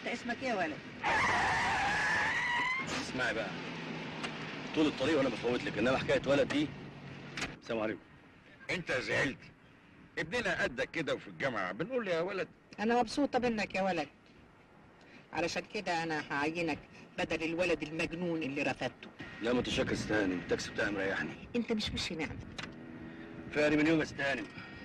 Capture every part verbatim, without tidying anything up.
اسمك ايه يا ولد؟ اسمعي بقى، طول الطريق وانا بفوت لك، انما حكايه ولد دي. السلام عليكم. انت زعلت؟ ابننا قدك كده وفي الجامعه بنقول يا ولد. انا مبسوطه منك يا ولد، علشان كده انا هعينك بدل الولد المجنون اللي رفضته. لا متشكر استهانم، التاكسي بتاعي مريحني. انت مش مش نعمه. فاري من يوم استهانم.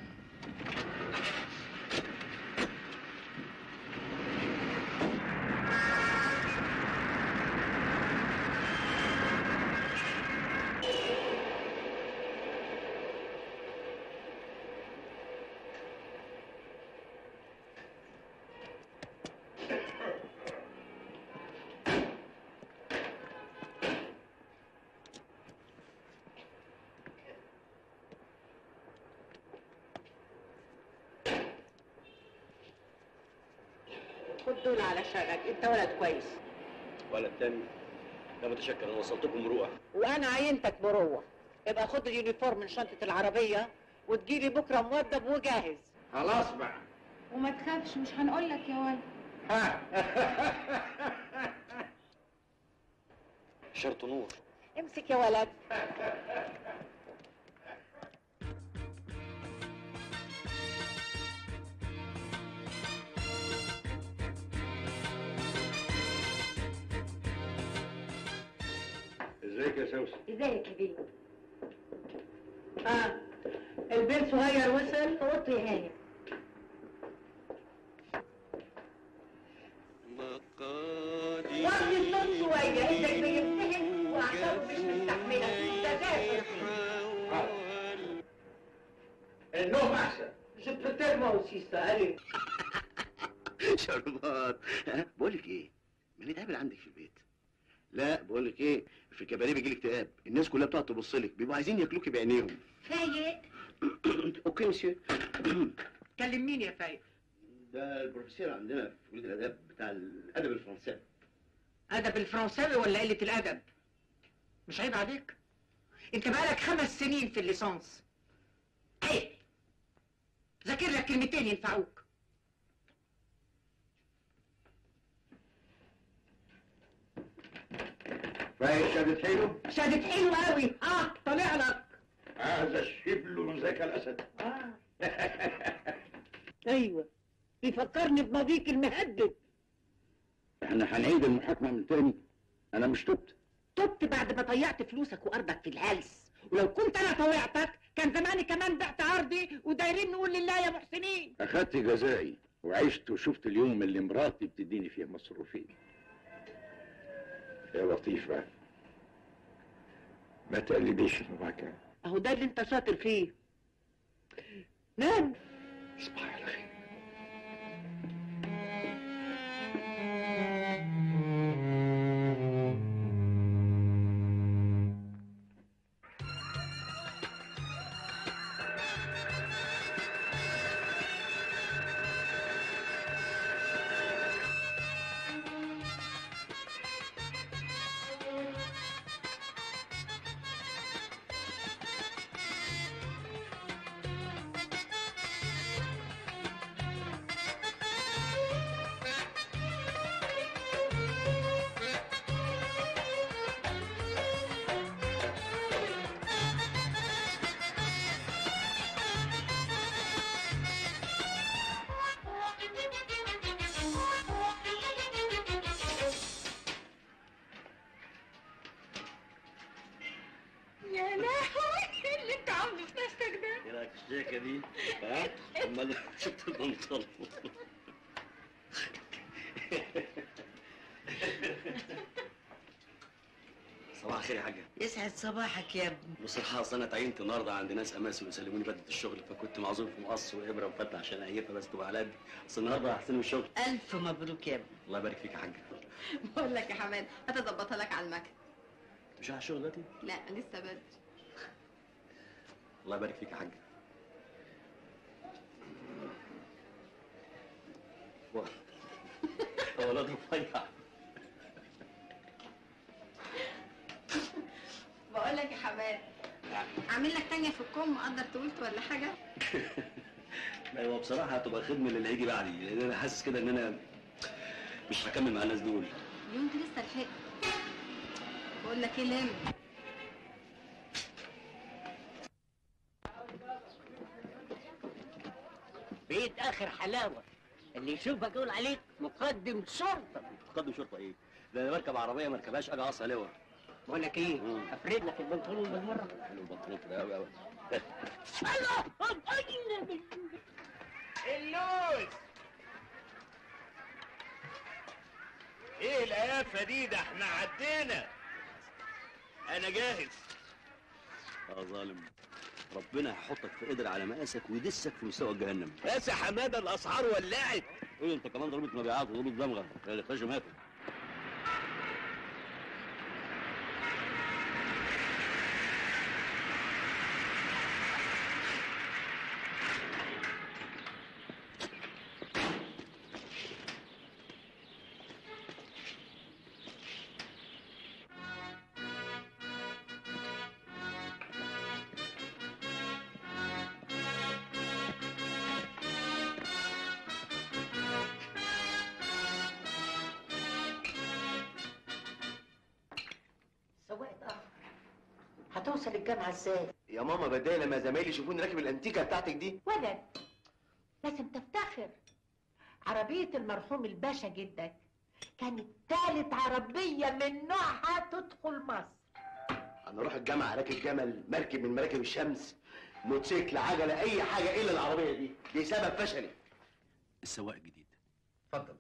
خد دول علشانك، انت ولد كويس. ولد تاني؟ لا متشكر، انا وصلتكم مروءه. وانا عينتك مروه. ابقى خد اليونيفورم من شنطه العربيه وتجيلي بكره مودب وجاهز. خلاص بقى. وما تخافش، مش هنقول لك يا ولد. شرط نور. امسك يا ولد. ازيك يا سوسن؟ ازيك يا بيه؟ اه البيت صغير وصل في اوضتي يا هاني. وقت النوم شويه، انت بيمتحن واعصابه مش مستحمله، انت تافه. النوم احسن. Je préfère moi aussi ça, allez. شربات. بقول لك ايه؟ ما نتقابل عندك في البيت. لا بقول لك ايه، في الكباريه بيجي لك اكتئاب، الناس كلها بتقعد تبص لك، بيبقوا عايزين ياكلوكي بعينيهم. فايق؟ اوكي مسيو. كلم مين يا فايق؟ ده البروفيسور عندنا في كليه الاداب بتاع الادب الفرنساوي. ادب الفرنساوي ولا قله الادب؟ مش عيب عليك؟ انت بقالك خمس سنين في الليسانس. عيب. ذاكر لك كلمتين ينفعوك. فايق شادت حيله؟ شادت حلو قوي. اه طالع لك. هذا الشبل ذاك الاسد. اه ايوه بيفكرني بمضيق المهدد. احنا هنعيد المحاكمه من تاني؟ انا مش تبت. تبت بعد ما ضيعت فلوسك وارضك في الهلس، ولو كنت انا طوعتك كان زماني كمان بعت ارضي ودايرين نقول لله يا محسنين. اخدت جزائي وعشت وشفت اليوم اللي مراتي بتديني فيه مصروفين. يا لطيف بقى، ما تقلبيش المحاكمة. اهو ده اللي انت شاطر فيه. نام. صباح على خير. يا لهوي اللي انت عامله في نفسك ده. ايه رايك في الشياكه دي؟ ها؟ امال شفت البنطلون. صباح الخير يا حاجه. يسعد صباحك يا ابني. بصراحه اصل انا اتعينت النهارده عند ناس اماسي ويسلموني بدله الشغل، فكنت معذور في مقص وابره وفتله عشان اعيبها بس تبقى على قدي. اصل النهارده هحسن الشغل. الف مبروك يا ابني. الله يبارك فيك يا حاجه. بقول لك يا حماد هتظبطها لك على المكتب. مش على الشغل دلوقتي؟ لا لسه بدري. الله يبارك فيك يا حاجه. هو ولد رفيع. بقول لك يا حماد اعمل لك تانية في الكم، مقدر طولت ولا حاجه؟ لا هو بصراحه هتبقى خدمه للي هيجي بعدي، لان انا حاسس كده ان انا مش هكمل مع الناس دول. اليوم انت لسه لحقت. بقول لك ايه لم. بقيت اخر حلاوه، اللي يشوفك يقول عليك مقدم شرطه. مقدم شرطه ايه؟ ده انا بركب عربيه ما اركبهاش اجي اقص لواء. بقول لك ايه؟ مم. افرد لك البنطلون بالمره. حلو البنطلون كده قوي قوي. الله اللوز ايه القيافه دي؟ ده احنا عدينا. انا جاهز. يا ظالم، ربنا هيحطك في قدر على مقاسك ويدسك في مستوى جهنم. بس يا حماده الاسعار ولعت. قول انت كمان ضربة مبيعات وضربة دمغه اللي خرجوا ماتوا. سواق اتاخر، هتوصل الجامعه ازاي؟ يا ماما بدايه لما زمايلي يشوفوني راكب الانتيكه بتاعتك دي. ولد لازم تفتخر. عربيه المرحوم الباشا جدك كانت تالت عربيه من نوعها تدخل مصر. انا اروح الجامعه راكب جمل، مركب من مراكب الشمس، موتوسيكل، عجله، اي حاجه الا العربيه دي. دي سبب فشلي. السواق الجديد. اتفضل.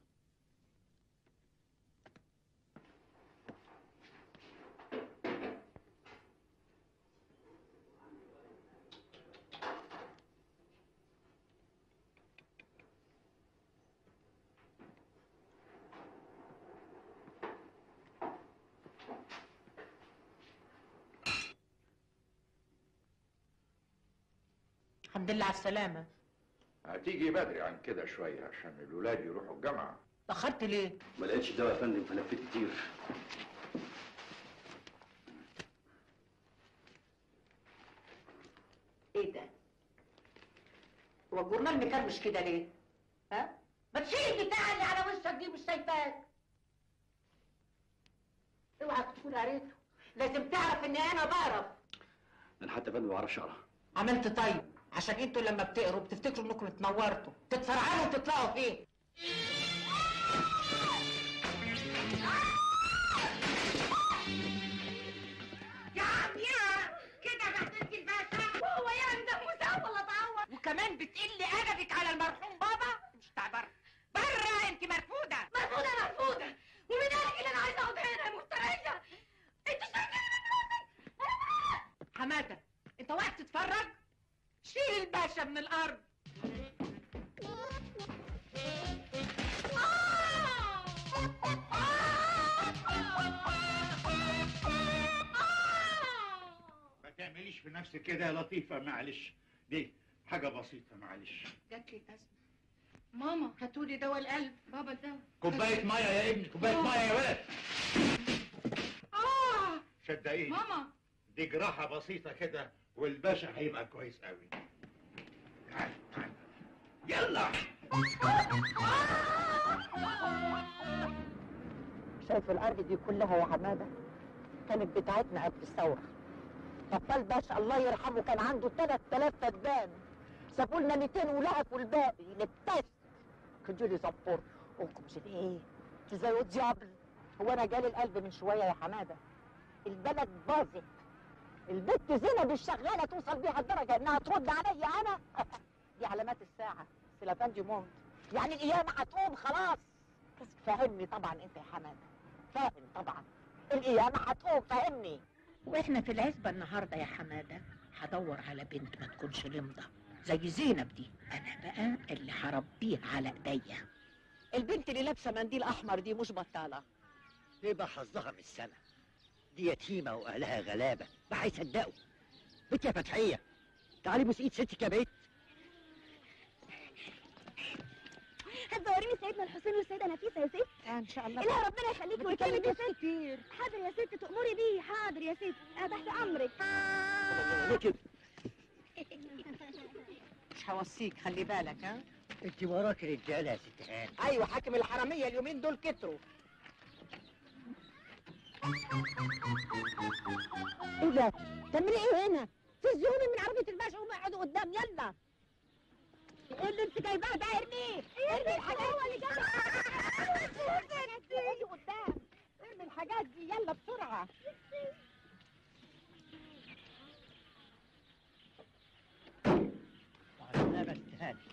الحمد لله على السلامه. هتيجي بدري عن كده شويه عشان الولاد يروحوا الجامعه. اتاخرت ليه؟ ما لقيتش دواء يا فندم فلفيت كتير. ايه ده؟ هو الجورنال مكرمش كده ليه؟ ها؟ ما تشيل البتاع اللي على وشك دي، مش شايفاك. اوعى تكون قريته، لازم تعرف اني انا بعرف. انا حتى يا فندم ما بعرفش اقرا. عملت طيب، عشان انتوا لما بتقروا بتفتكروا انكم اتنورتوا، تتفرعوا وتطلعوا فين؟ يا عم يا كده بهدلتي الباشا. وهو يعني ده مساء ولا تعور؟ وكمان بتقلي ادبك على المرحوم بابا؟ مش بتاع بره. بره انت مرفوضه. مرفوضه مرفوضه. ومن قالك اللي انا عايزه اقعد هنا يا مفتريه؟ انت شايفين من راسك؟ حماده انت واقف تتفرج؟ شيل الباشا من الارض. ما تعمليش في نفسك كده يا لطيفه، معلش دي حاجه بسيطه معلش. جات لي الازمه. ماما هاتولي دواء القلب. بابا الدواء. كوبايه ميه يا ابني، كوبايه ميه يا ولد. اه صدقيني ماما. دي جراحه بسيطه كده والباشا هيبقى كويس قوي. تعال تعال يلا. شايف الارض دي كلها يا حماده كانت بتاعتنا قبل الثوره. بطال باشا الله يرحمه كان عنده ثلاث آلاف فدان، سابوا لنا مئتين ولهفوا الباقي للتست. خجولي زبور امكم ايه؟ زي الديابل. هو انا جالي القلب من شويه يا حماده. البلد باظت. البت زينب الشغاله توصل بيها الدرجه انها ترد عليا انا. دي علامات الساعه. سلافان دي مونت، يعني القيامه هتقوم خلاص. بس فاهمني طبعا انت يا حماده، فاهم طبعا القيامه هتقوم، فاهمني. واحنا في العزبه النهارده يا حماده هدور على بنت ما تكونش لمضه زي زينب دي. انا بقى اللي هربيها على ايديا. البنت اللي لابسه منديل احمر دي مش بطاله. يبقى حظها من السنة دي يتيمة وأهلها غلابة، ما هيصدقوا. بنت يا فتحية تعالي بوس إيد ستك يا بنت. هتزوريني سيدنا الحسين والسيدة نفيسة يا ست؟ ان شاء الله. لا ربنا يخليكي ويكرمك يا ست. كتير. حاضر يا ست تأمري بيه. حاضر يا ست، أنا تحت أمرك. ليه كده؟ مش هوصيك، خلي بالك ها. انت وراك رجاله يا ست هاني. ايوه حاكم الحراميه اليومين دول كتروا. ايه ده؟ تعملي ايه هنا؟ فزوني من عربيه الباشا وهم يقعدوا قدام. يلا ايه اللي انت جايباه ده؟ ارميه ارمي الحاجات هو اللي جايبه قدام. ارمي الحاجات دي يلا بسرعه. مع السلامه يا ست هاني.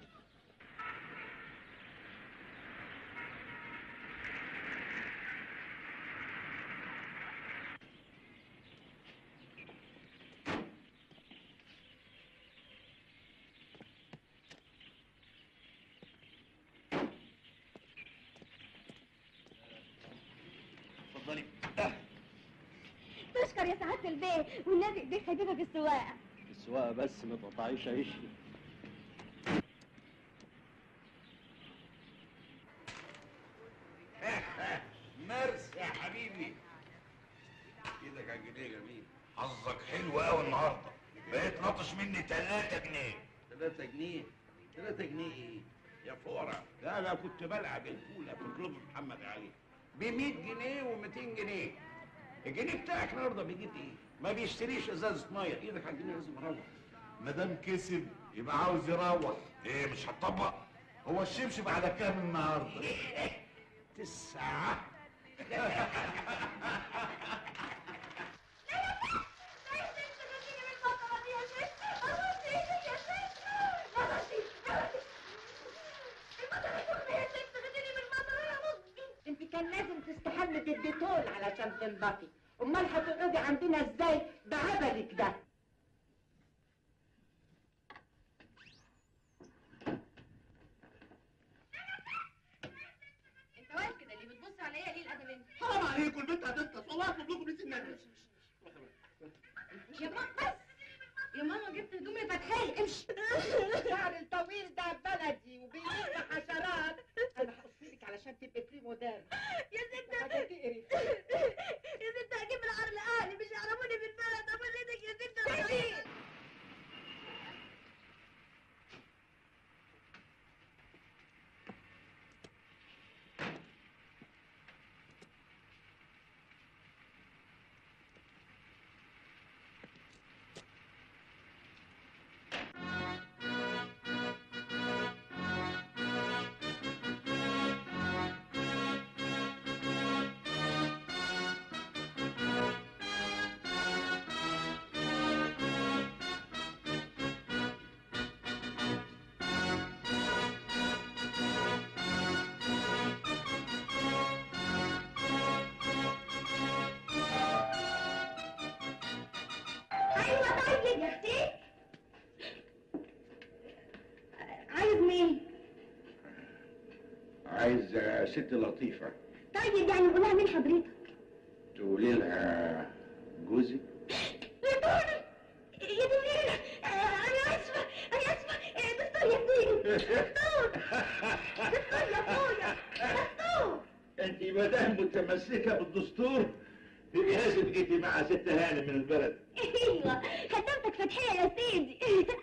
اتفضلي. تشكر يا سعاده البيه، والنبي ايديك خفيفه في السواقه. السواقه بس ما تقطعيش عيشي. مرسي يا حبيبي. ايدك على الجنيه جميل. حظك حلو قوي النهارده، بقيت ناطش مني تلاتة جنيه. تلاتة جنيه؟ تلاتة جنيه ايه؟ يا فورة، لا لا كنت بلعب الفولة في كلوب محمد علي ب مية جنيه و200 جنيه. الجنيه بتاعك النهارده بيجيب ايه؟ ما بيشتريش ازازة مية. ايدك على الجنيه لازم اروح. ما دام كسب يبقى عاوز يروح. ايه مش هتطبق؟ هو الشبشب على كام النهارده؟ تسعة. انت كان لازم تستحمي بالديتول علشان تنضفي، امال هتقعدي عندنا ازاي بعبلك ده؟ انت واقف كده ليه؟ بتبص عليا ليه الادب انت؟ حرام عليكم، البنت هتسقط والله اطلب لكم بيت النبي. يا ماما بس يا ماما جبت هدوم لفتحية. امشي. الشعر الطويل ده بلدي وبيلم حشرات. انا هقصلك علشان تبقي فري مودرن. يا ست حاجه تقرف. يا ست هجيب العار لاهلي مش يعرفوني في البلد. امال ايدك يا ست. ماشي. ايوه طيب يا اختي. عايز مين؟ عايز ست لطيفة. طيب يعني قولها مين حضرتك؟ تقولي لها جوزي. يا دولة يا دولة، انا اسفة انا اسفة. دكتور يا سيدي، دكتور دكتور يا اخويا دكتور. انت ما دام متمسكة بالدستور يبقى لازم جيتي مع ست هانم من البلد. ايوه خدمتك فتحية يا سيدي.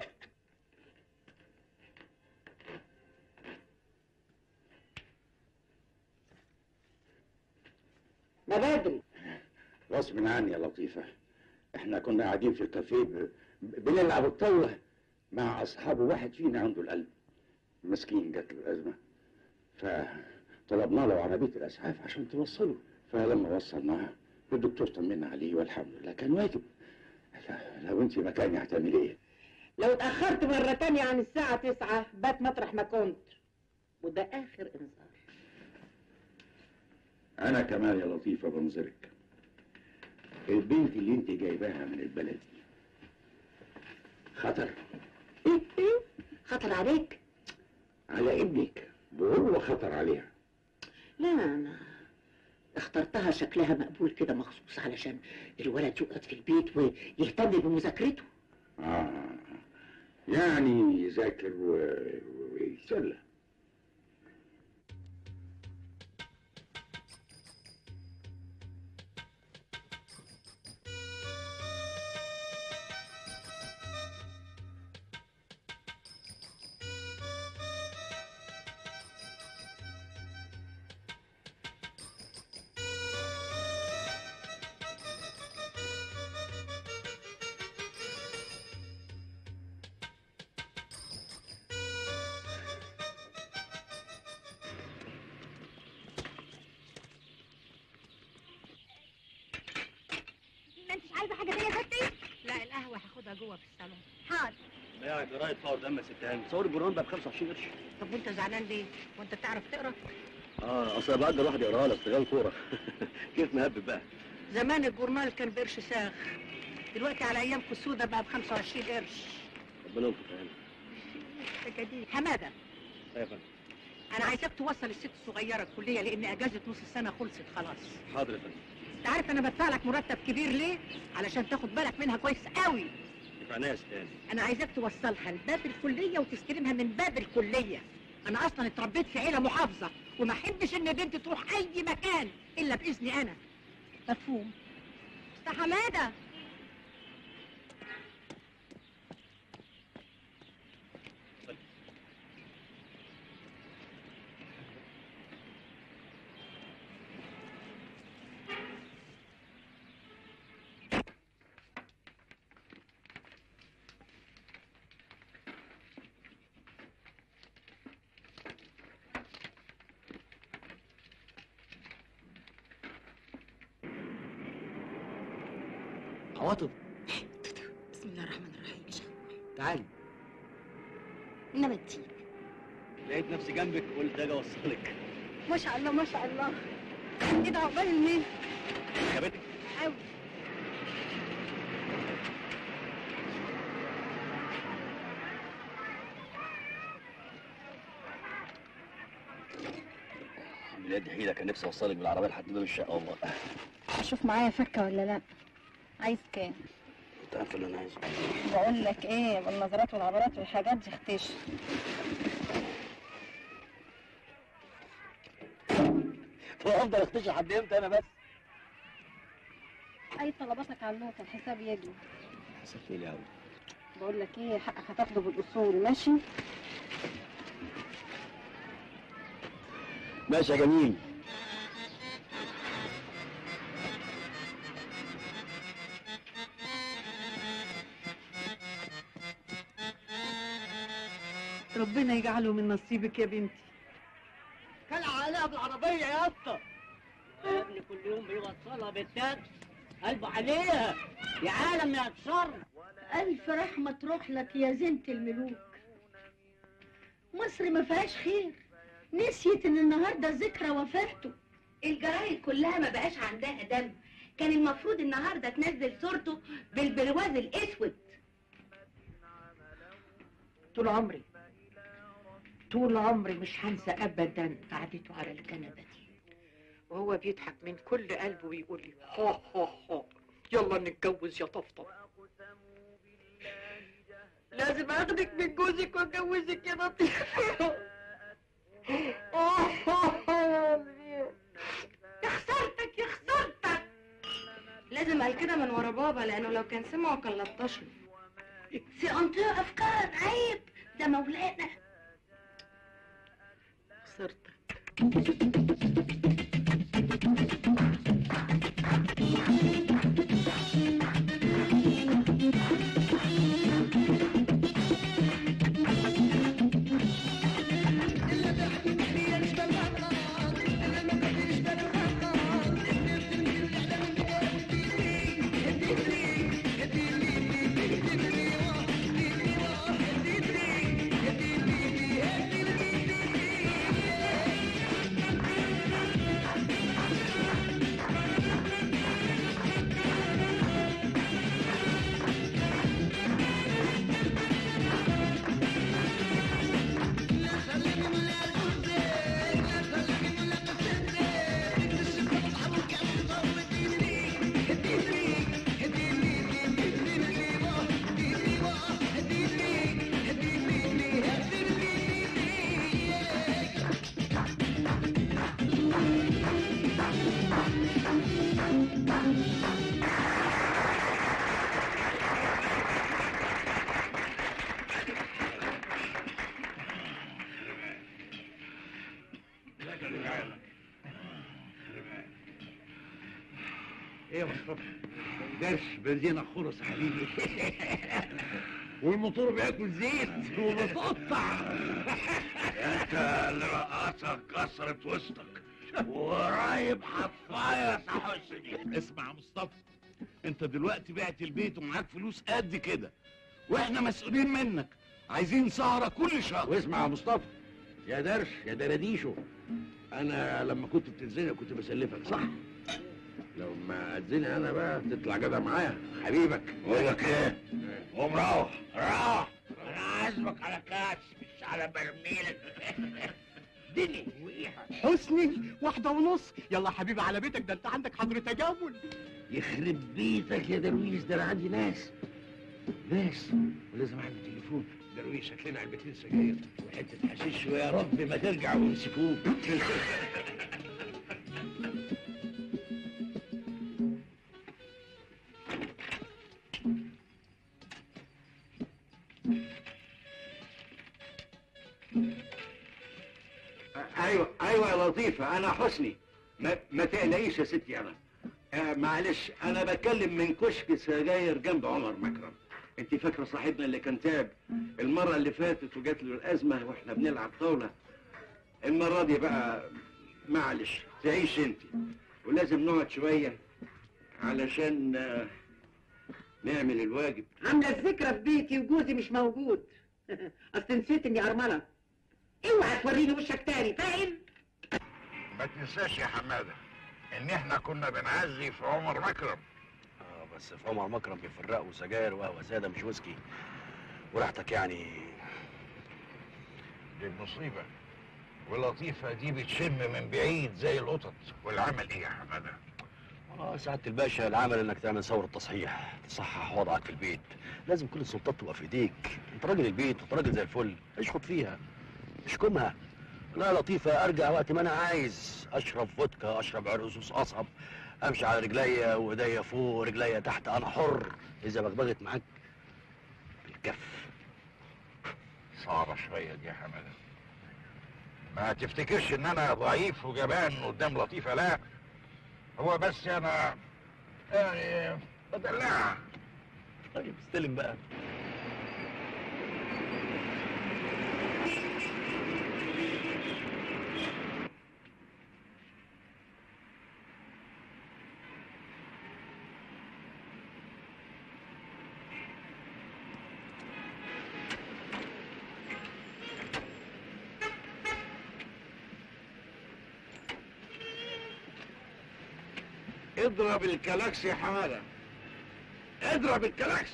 ما بدري. غصب عني يا لطيفة، احنا كنا قاعدين في الكافيه ب... بنلعب الطاولة مع اصحابه، واحد فينا عنده القلب مسكين جات له الازمة، فطلبنا له عربية الاسعاف عشان توصله، فلما وصلناها الدكتور طمنا عليه والحمد لله كان واجب. لو انت مكاني هتعملي ايه؟ لو اتأخرت مرة تانية عن الساعة تسعة بات مطرح ما كنت، وده آخر إنذار. انا كمان يا لطيفة بنظرك. البنت اللي انت جايباها من البلد دي خطر. إيه إيه؟ خطر عليك؟ على ابنك وهو خطر عليها. لا أنا اخترتها شكلها مقبول كده مخصوص علشان الولد يقعد في البيت ويهتم بمذاكرته. اه يعني يذاكر و... ويتسلى. جوه في الصالون. حاضر. بيع جرايد فور دم يا ست هاني، صور الجرنان بقى ب خمسة وعشرين قرش. طب وانت زعلان ليه؟ وانت بتعرف تقرا؟ اه اصل بقدر الواحد يقراها لك استغلال كوره. كيف مهبب بقى؟ زمان الجورنال كان بقرش ساغ، دلوقتي على ايامكم السودة بقى ب خمسة وعشرين قرش. ربنا يلطف يا هاني. ده جديد. حماده، ايوه يا فندم. انا عايزاك توصل الست الصغيره الكليه لان اجازه نص السنه خلصت خلاص. حاضر يا فندم. انت عارف انا بدفع لك مرتب كبير ليه؟ علشان تاخد بالك منها كويس قوي. في عناية يا ست هاني. انا عايزاك توصلها لباب الكليه وتستلمها من باب الكليه. انا اصلا اتربيت في عيله محافظه وما احبش ان بنتي تروح اي مكان الا باذني انا. مفهوم؟ أستاذ حمادة. عواطف بسم الله الرحمن الرحيم. تعالي. إنما تيجي. لقيت نفسي جنبك قلت اجي اوصلك. ما شاء الله ما شاء الله. إيه ده عقبال المين؟ عجبتك؟ أوي. بجد حيلة كان نفسي اوصلك بالعربيه لحد باب الشقه والله. شوف معايا فكة ولا لا؟ عايز كام؟ انت عارفه اللي انا عايزه. بقول لك ايه، بالنظرات والعبارات والحاجات دي اختش. وافضل اختشي لحد امتى انا بس؟ اي طلباتك على النوت الحساب يجي. حسب ايه يا عم؟ بقول لك ايه، حقك هتاخده بالاصول. ماشي؟ ماشي يا جميل. ربنا يجعله من نصيبك يا بنتي. كان عليها بالعربية يا اسطى. يا ابني كل يوم بيوصلها بالتاكس. قلبه عليها. يا عالم يا شر. ألف رحمة تروح لك يا زينة الملوك. مصر ما فيهاش خير، نسيت إن النهاردة ذكرى وفاته. الجرايد كلها ما بقاش عندها دم، كان المفروض النهاردة تنزل صورته بالبرواز الأسود. طول عمري طول عمري مش هنسى ابدا قعدته على الكنبه دي وهو بيضحك من كل قلبه ويقول لي ها ها ها يلا نتجوز يا طفطف. لازم اخدك من جوزك واتجوزك يا لطيف. يا خسارتك يا خسارتك. لازم قال كده من ورا بابا لأنه لو كان سمعه كان لطشني. في أنطقة أفكار عيب، ده مولانا. خسرتك. ايه يا مصطفى؟ درس بنزينة خلص يا حبيبي. والموتور بياكل زيت وبتقطع. انت اللي رقاصك كسرت وسطك وقريب حفايه صح. اسمع يا مصطفى، انت دلوقتي بعت البيت ومعاك فلوس قد كده، واحنا مسؤولين منك، عايزين سهره كل شهر. واسمع يا مصطفى، يا درش يا درديشو، انا لما كنت بتتزنق كنت بسلفك صح؟ لو ما اتزنق انا بقى تطلع جدع معايا حبيبك. بقول لك ايه؟ قوم روح روح، انا عازمك على كاس مش على برميل. دني وقيحه. حسني واحدة ونص، يلا حبيبي على بيتك، ده انت عندك حضر تجول. يخرب بيتك يا درويش، ده انا عندي ناس ناس ولازم اعمل تليفون. درويش هات لنا علبتين سجاير وحته حشيش ويا رب ما ترجع ويمسكوك. ايوه ايوه يا لطيفه، انا حسني. ما, ما تقلقيش يا ستي. انا آه معلش، انا بتكلم من كشك سجاير جنب عمر مكرم. انت فاكره صاحبنا اللي كان تعب المره اللي فاتت وجات له الازمه واحنا بنلعب طاوله؟ المره دي بقى معلش تعيش انت، ولازم نقعد شويه علشان آه نعمل الواجب. عامله الذكرى في بيتي وجوزي مش موجود. اصل نسيت اني ارمله. اوعى توريني وشك تاني، فاهم؟ ما تنساش يا حماده ان احنا كنا بنعزي في عمر مكرم. اه بس في عمر مكرم بيفرقوا سجاير وقهوه ساده مش ويسكي، وريحتك يعني. دي مصيبه، ولطيفه دي بتشم من بعيد زي القطط. والعمل ايه يا حماده؟ والله سعاده الباشا، العمل انك تعمل ثوره تصحيح، تصحح وضعك في البيت. لازم كل السلطات تبقى في ايديك. انت راجل البيت وانت راجل زي الفل، اشخط فيها اشكمها. لا لطيفة، ارجع وقت ما انا عايز، اشرب فودكا، اشرب عرقسوس قصب، امشي على رجليا وايديا فوق ورجليا تحت، انا حر. اذا بغبغت معاك بالكف. صعبه شويه دي يا حماده. ما تفتكرش ان انا ضعيف وجبان قدام لطيفه، لا. هو بس انا يعني بدلعها. طيب استلم بقى. اضرب الكلاكس يا حماده، اضرب الكلاكس.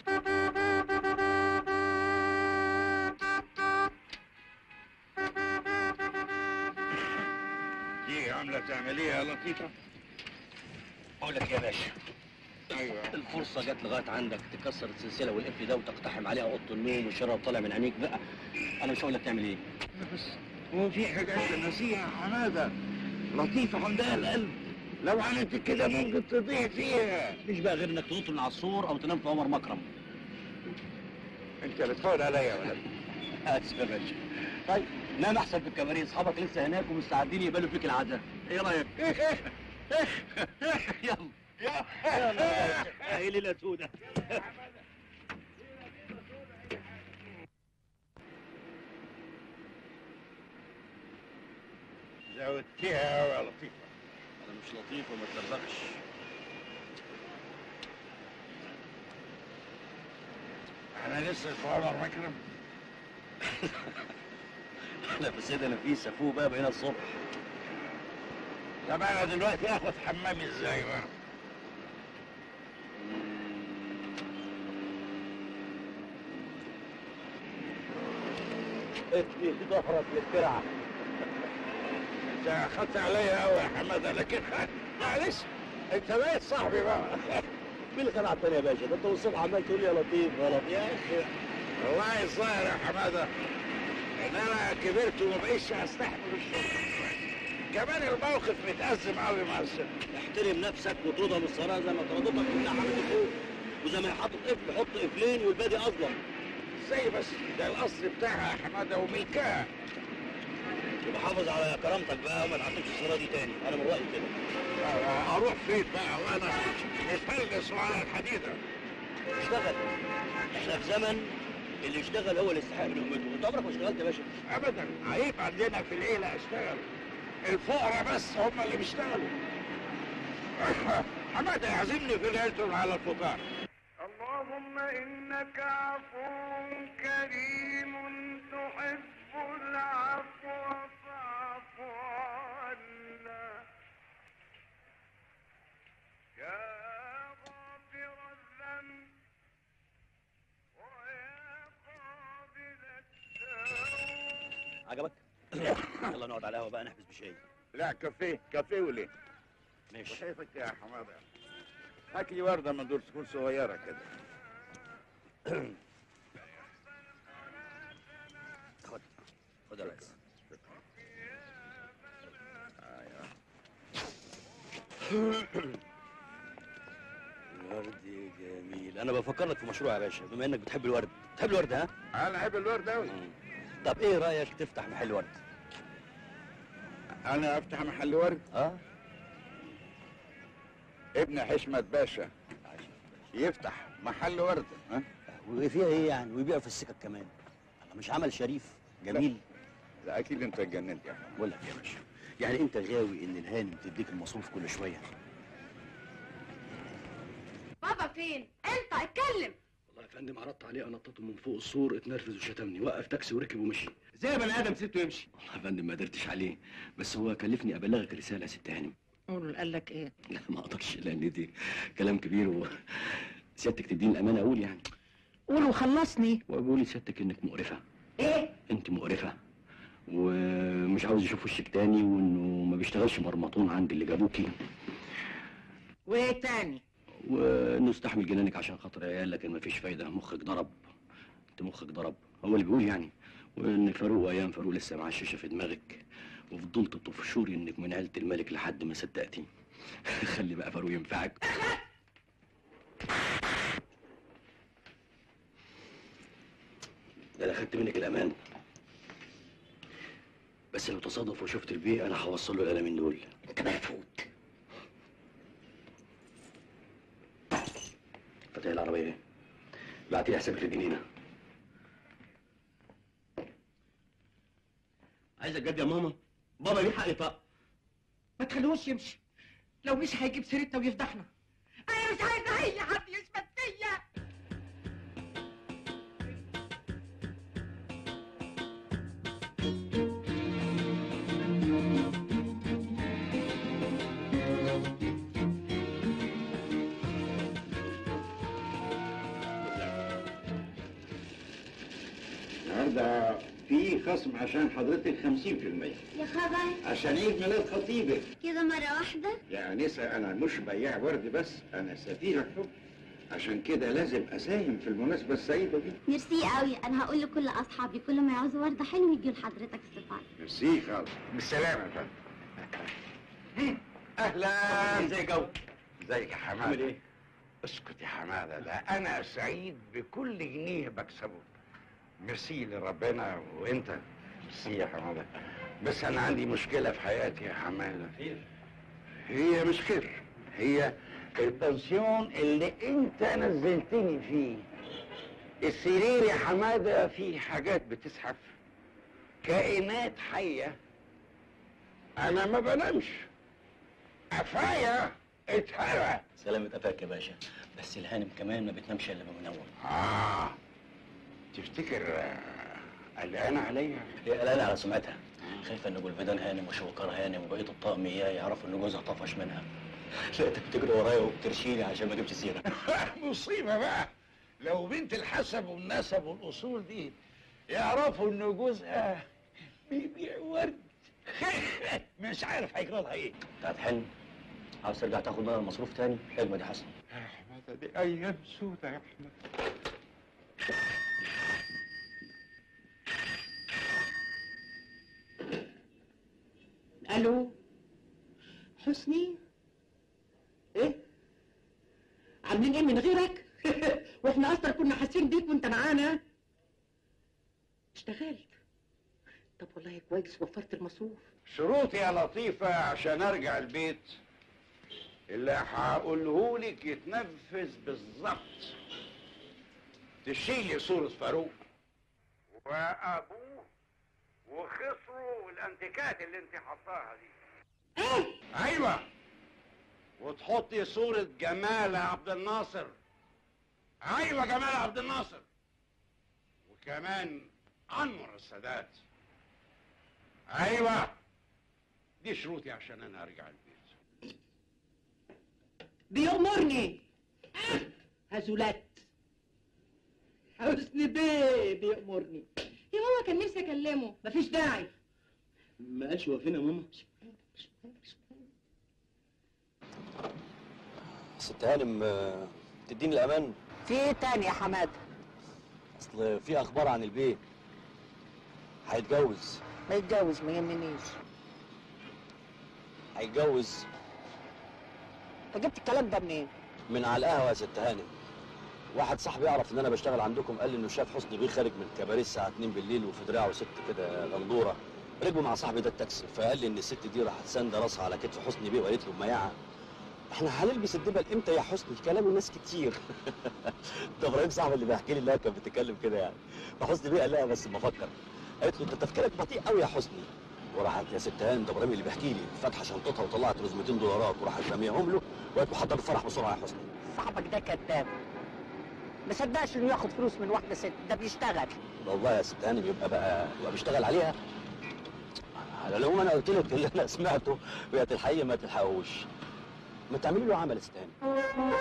دي عامله تعمليها يا لطيفه؟ اقول لك يا باشا، ايوه الفرصه جت لغايه عندك تكسر السلسله والقفل ده وتقتحم عليها اوضه النوم والشراب طالع من عينيك بقى. انا مش هقول لك تعمل ايه. بس هو في حاجات نسيها يا حماده. لطيفه عندها القلب، لو عملت كده ممكن تضيع فيها. مش بقى غير انك تنط من على السور او تنام في عمر مكرم. انت بتحاول عليا يا ولد. اسف يا باشا. طيب نام احسن في الكباريه، اصحابك لسه هناك ومستعدين يقبلوا فيك العزاء. ايه رايك؟ يلا يلا يا باشا، اهي ليله سودة. زودتيها قوي يا لطيفه. انا مش لطيف وما تلبخش. انا لسه في عمر مكرم. لا بس ده نفيس فوق بقى، بقينا الصبح. طب انا دلوقتي اخد حمام ازاي بقى؟ اتني في ظهرك للترعه. انت اخدت عليا قوي يا حماده، لكن معلش انت بقيت صاحبي بقى. مين اللي كان على التاني يا باشا؟ ده انت والصبح عمال تقول يا لطيف غلط يا اخي. والله الظاهر يا حماده ان انا كبرت وما بقيتش استحمل الشغل. كمان الموقف متأزم قوي مع الست. احترم نفسك وطردها من الصراحه زي ما طردتك كلها حملت فوق، وزي ما حاطط قفل حط قفلين والباقي اظلم. ازاي بس؟ ده الاصل بتاعها يا حماده وملكها. يبقى حافظ على كرامتك بقى وما تعطيش الصوره دي تاني، انا من رايي كده. اروح فين بقى وانا مفلس وعلى الحديده؟ اشتغل. احنا في زمن اللي يشتغل هو اللي يستحق من امته. انت عمرك ما اشتغلت يا باشا؟ ابدا، عيب عندنا في العيله اشتغل. الفقراء بس هم اللي بيشتغلوا. حماده يعزمني في ليلته على الفقراء. الله اللهم إنك عفو كريم تحب العفو فاعف عنا يا غافر الذنب ويا قابل التوب. عجبك؟ يلا نقعد على القهوه بقى نحبس بشاي. لا كافيه كافيه وليه؟ ماشي. كيفك يا حماده؟ هات لي ورده من دول تكون صغيره كده. خد خد يا ريس. الورد جميل. انا بفكر لك في مشروع يا باشا، بما انك بتحب الورد. بتحب الورد ها؟ انا احب الورد قوي. طب ايه رايك تفتح محل ورد؟ انا افتح محل ورد؟ اه ابن حشمت باشا يفتح محل ورد. ها؟ وفيها ايه يعني؟ ويبيع في السكك كمان. مش عمل شريف جميل؟ لا, لا اكيد انت اتجننت يا حماده. بقول لك يا باشا، يعني انت غاوي ان الهانم تديك المصروف كل شويه؟ بابا فين؟ انت اتكلم. والله يا فندم عرضت عليه انطته من فوق السور، اتنرفز وشتمني، وقف تاكسي وركب ومشي. زي بني ادم سبته يمشي. والله يا فندم ما قدرتش عليه، بس هو كلفني ابلغك رساله يا ست هانم. قول قال لك ايه؟ لا ما اقدرش لان دي كلام كبير و سيادتك تديني الامانه اقول يعني. قول وخلصني. وبقول لسيادتك انك مقرفه. ايه؟ انت مقرفه ومش عاوز يشوف وشك تاني، وانه ما بيشتغلش مرمطون عند اللي جابوكي. وايه تاني؟ وانه استحمل جنانك عشان خاطر عيال، لكن ما فيش فايده، مخك ضرب. انت مخك ضرب، هو اللي بيقول يعني. وان فاروق ايام فاروق لسه معششه في دماغك، وفضلت تفشوري انك من عيله الملك لحد ما صدقتي. خلي بقى فاروق ينفعك. ده انا خدت منك الامان، بس لو تصادف وشفت البيه انا هوصل له القلمين دول. انت مفوت. فتح العربيه ايه؟ بعتي لي حسابك في الجنينه. عايزك جد يا ماما؟ بابا ليه حق يطق. ما تخلوش يمشي، لو مش هيجيب سيرتنا ويفضحنا. انا مش عايزه اي حد يشمت فيا. النهارده في خصم عشان حضرتك خمسين في المية يا خبر عشان عيد ميلاد خطيبك. كده مرة واحدة. يا أنسة أنا مش بياع ورد بس، أنا سفير الحب، عشان كده لازم أساهم في المناسبة السعيدة دي. ميرسي قوي، انا هقول لكل اصحابي كل ما يعوزوا وردة حلوة يجوا لحضرتك السفارة. ميرسي خالص. بالسلامة يا فندم. أهلا. ازيك يا جو؟ ازيك يا حمادة؟ عامل ايه؟ اسكت يا حمادة، ده أنا سعيد بكل جنيه بكسبه. ميرسي لربنا، وأنت ميرسي يا حمادة. بس أنا عندي مشكلة في حياتي يا حمادة. خير؟ هي مش خير، هي البنسيون اللي أنت نزلتني فيه. السرير يا حمادة فيه حاجات بتزحف، كائنات حية. أنا ما بنامش، قفايا اتهرى. سلامة قفاك يا باشا، بس الهانم كمان ما بتنامش الا لما منور. آه تفتكر آه، قلقانة عليا؟ هي قلقانة على سمعتها، خايفة ان جولفيدان هانم وشوكار هانم وبقية الطقم اياه يعرفوا ان جوزها طفش منها. لقيتك بتجري ورايا وبترشيني عشان ما اجيبش سيرة. مصيبة بقى، لو بنت الحسب والنسب والأصول دي يعرفوا إن جوزها بيبيع ورد. مش عارف هيجرى لها إيه. انت هتحن؟ عاوز ترجع تاخد منها المصروف تاني؟ اجمد يا حسن. يا حمادة دي أيام سودة يا أحمد. الو حسني؟ ايه؟ عاملين ايه من غيرك؟ واحنا اصلا كنا حاسين بيك وانت معانا. اشتغلت؟ طب والله كويس، وفرت المصروف. شروطي يا لطيفة عشان أرجع البيت اللي هقوله لك يتنفذ بالظبط. تشيلي صورة فاروق وأبوه وخصره والأنتيكات اللي أنت حطاها دي. ايه؟ أيوة، وتحطي صورة جمال عبد الناصر ايوه جمال عبد الناصر، وكمان انور السادات. ايوه دي شروطي عشان انا ارجع البيت. بيأمرني هزولات حسني بيه بيأمرني. يا ماما كان نفسي اكلمه. مفيش داعي. ما قالش هو فين يا ماما؟ ست هانم آه، تديني الامان؟ في ايه تاني يا حماده؟ اصل في اخبار عن البيه هيتجوز. ما يتجوز ما يهمنيش. هيتجوز انت جبت الكلام ده منين؟ من على القهوه يا ست هانم. واحد صاحبي يعرف ان انا بشتغل عندكم قال لي انه شاف حسني بيه خارج من كباريه الساعه اتنين بالليل وفي دراعه ست كده غندوره. ركبوا مع صاحبي ده التاكسي، فقال لي ان الست دي راحت ساندة راسها على كتف حسني بيه وقالت له بمياعه احنا هنلبس الدبل امتى يا حسني؟ كلام الناس كتير. ده ابراهيم صاحبي اللي بيحكي لي انها كانت بتتكلم كده يعني. فحسني بيه قال لها بس ما افكر. قالت له انت تفكيرك بطيء قوي يا حسني. وراحت يا ست هانم ده ابراهيم اللي بيحكي لي فاتحه شنطتها وطلعت مئتين دولارات وراحت راميهم له وقالت له حضر الفرح بسرعه يا حسني. صاحبك ده كذاب. ما صدقش انه ياخد فلوس من واحده ست، ده بيشتغل. والله يا ست هانم يبقى بقى يبقى بيشتغل عليها. على العموم انا قلت لك اللي انا سمعته وهي الحقيقه ما تلحقوش. ما تعملي له عمل يا ست هانم.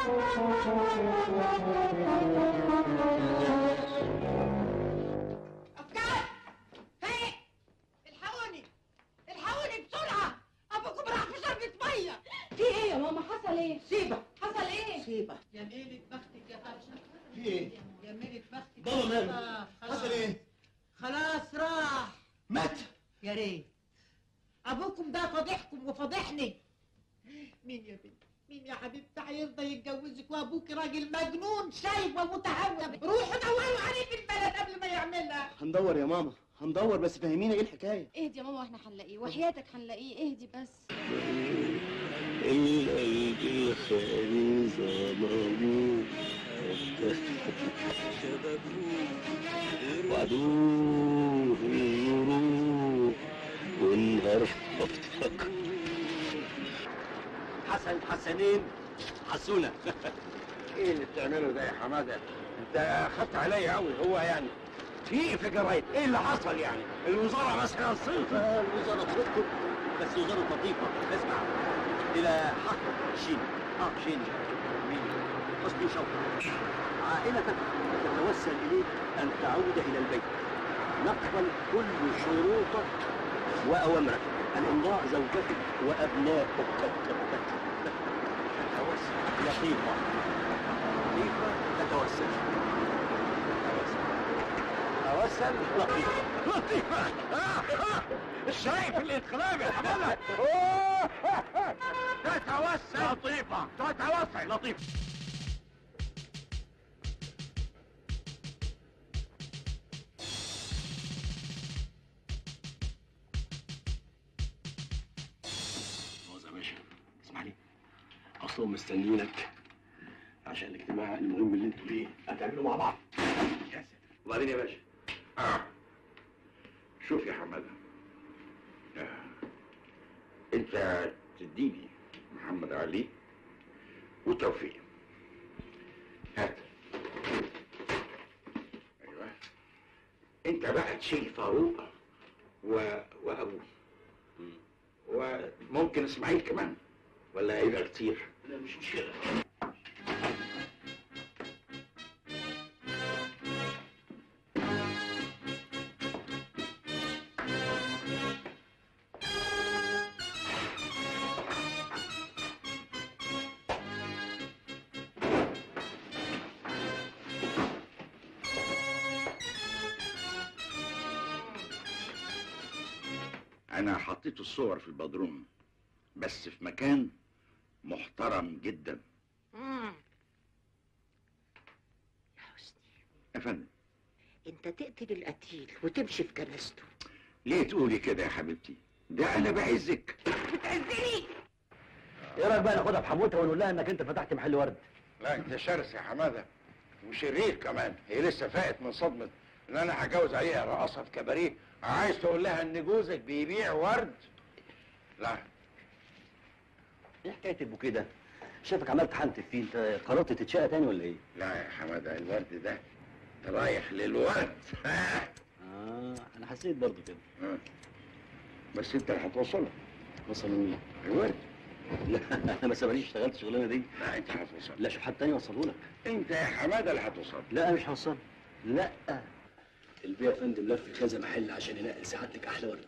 افكار فايق، الحقوني الحقوني بسرعه، ابوكم راح في شربة ميه. في ايه يا ماما؟ حصل ايه؟ سيبه حصل ايه؟ سيبه. يا ميلة بختك يا فرشة. في ايه؟ يا ميلة بختك. بابا ماله؟ آه، خلاص. حصل ايه؟ خلاص راح. مات. يا ريت. ابوكم ده فضحكم وفضحني. مين يا بنت؟ مين يا حبيبتي هيرضى يتجوزك وابوك راجل مجنون شايب ومتهور؟ روحوا دوروا عليه في البلد قبل ما يعملها. هندور يا ماما هندور، بس فهمينا ايه الحكايه. اهدي يا ماما واحنا هنلاقيه، وحياتك هنلاقيه، اهدي بس. القلب الخالي ظلموه وعدوه الروح والنار خبطك. حسن حسنين حسونه. ايه اللي بتعمله ده يا حماده؟ انت اخدت عليا قوي. هو يعني في ايه في جرايد؟ ايه اللي حصل يعني؟ الوزاره مثلا صيفت؟ الوزاره صيفت بس وزاره لطيفه. اسمع الى حق شين اه شين مين؟ حسني شوقي. عائلتك تتوسل اليك ان تعود الى البيت. نقبل كل شروطك واوامرك. الامضاء زوجتك وابنائك. توسل لطيفه لطيفه تتوسل. توسل لطيفه لطيفه. الشايف الانقلاب يا حماده. تتوسل لطيفه تتوسل لطيفه. موزة باشا اسمعني، اصلهم مستنيينك عشان الاجتماع المهم اللي انتوا فيه هتعملوا مع بعض. يا سلام. وبعدين يا باشا اه شوف يا حماده، آه. انت تديني محمد علي وتوفيق. هات. ايوه انت بقى تشيل فاروق و... وابوه وممكن اسماعيل كمان ولا هيبقى كتير؟ لا مش مشكله. انا حطيت الصور في البدروم بس في مكان محترم جدا. امم يا حسني يا فندم انت تقتل القتيل وتمشي في جنازته. ليه تقولي كده يا حبيبتي؟ ده انا بعزك. بتعزني؟ ايه رايك بقى ناخدها بحموتها ونقول لها انك انت فتحت محل ورد؟ لا انت شرس يا حماده وشرير كمان. هي لسه فاقت من صدمه ان انا هجوز عليها رقاصه في كباريه، عايز تقول لها ان جوزك بيبيع ورد؟ لا. ايه حكايه البوكيه ده؟ شايفك عمال تحنتف فيه، انت قررت تتشقى تاني ولا ايه؟ لا يا حماده، الورد ده رايح للورد. اه انا حسيت برضه كده. آه. بس انت اللي هتوصلها. وصل مين؟ الورد. لا انا ما سبقنيش اشتغلت الشغلانه دي. لا انت هتوصل. لا شوف حد تاني يوصله لك. انت يا حماده اللي هتوصل. لا مش هوصل. لا البيه يا فندم لف كذا محل عشان ينقل سعادتك احلى ورد.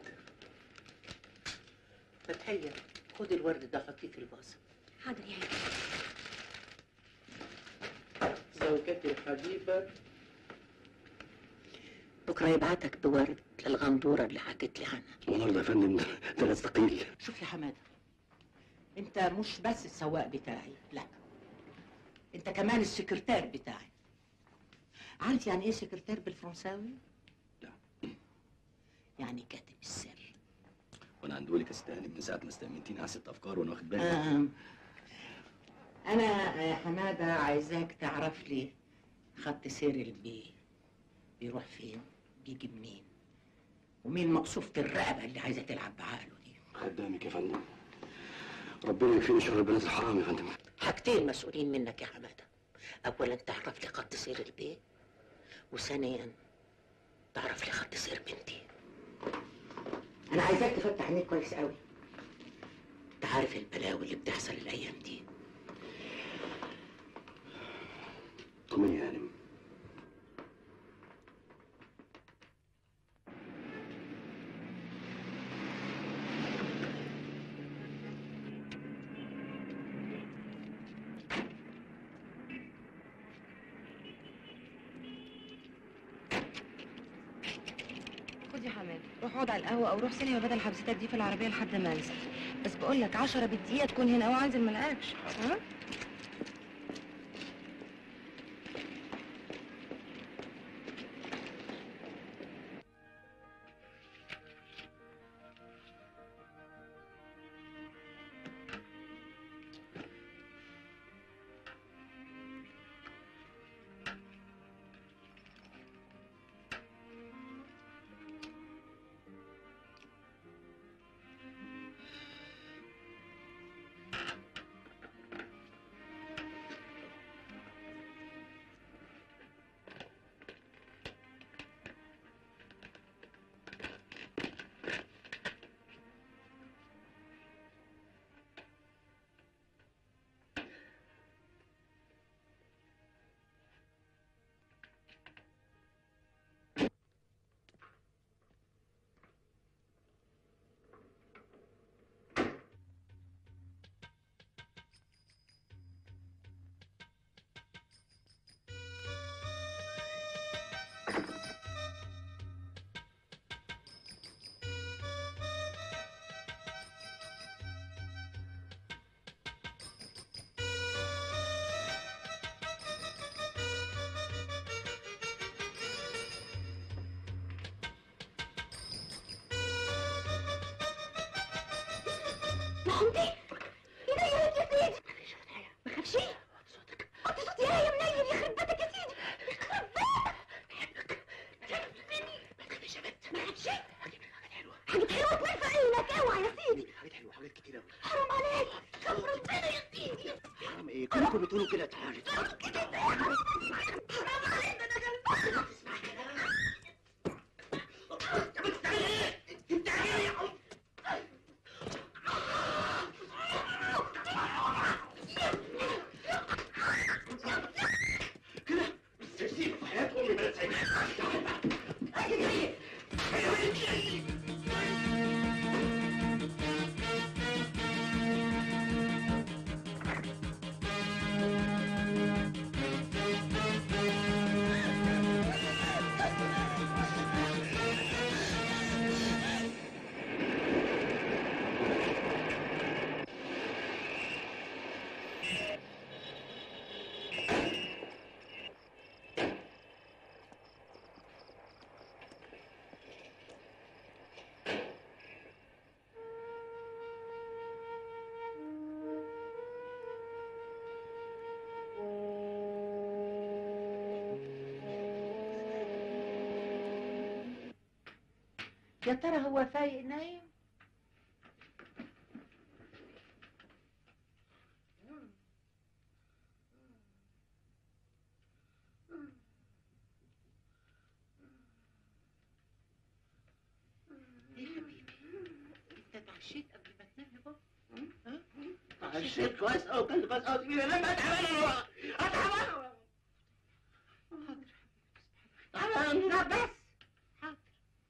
فتحية خد الورد ده حطيه في الفاصة. حاضر يا عيني. زوجتي الحبيبة بكرة يبعتك بورد للغندورة اللي حكيت لي عنها. النهارده يا فندم ده ثقيل. شوف يا حمادة، انت مش بس السواق بتاعي، لا انت كمان السكرتير بتاعي. عارف يعني ايه سكرتير بالفرنساوي؟ لا. يعني كاتب السر. وانا عندي لك استهاني من ساعه ما استأمنتيني على ست افكار وانا واخد بالي. آه. انا يا حمادة عايزاك تعرف لي خط سير البيه بيروح فين، بيجي منين، ومين مقصوفة الرقبة اللي عايزة تلعب بعقله دي. خدامك يا فندم. ربنا يكفيني شر البنات الحرام يا فندم. حاجتين مسؤولين منك يا حمادة. اولا تعرف لي خط سير البيه، وثانيا تعرف لي خط سير بنتي. انا عايزاك تفتح عينيك كويس قوي. انت عارف البلاوي اللي بتحصل الايام دي. طمني يا هانم. خد يا حماد، روح اقعد على القهوة أو روح سينما بدل حبستك دي في العربية لحد ما أنزل. بس بقول لك عشرة بالدقيقة تكون هنا أو أنزل ملقاكش. ها؟ محمدي ينيلك يا سيدي. ما خافش. قلت صوتي يا يا منيل يخرب بيتك يا سيدي. يخرب بيتك. ما تخافيش يا بنت. ما خافش. هجيب لك حاجات حلوه. حاجة حلوة تنفع عينك، اوعى يا سيدي. حاجات حلوه، حاجات كتير قوي. حرام عليك. خاف ربنا يا سيدي. حرام ايه؟ كلكم بتقولوا كده. تعالي تعالي. حرام عليك، ده انا غلبان. يا ترى هو فايق نايم؟ اتعشيت قبل ما تنام يا بابا؟ عشيت كويس قوي كلت كويس قوي لما اتعب انا اتعب انا حاضر لا بس حاضر.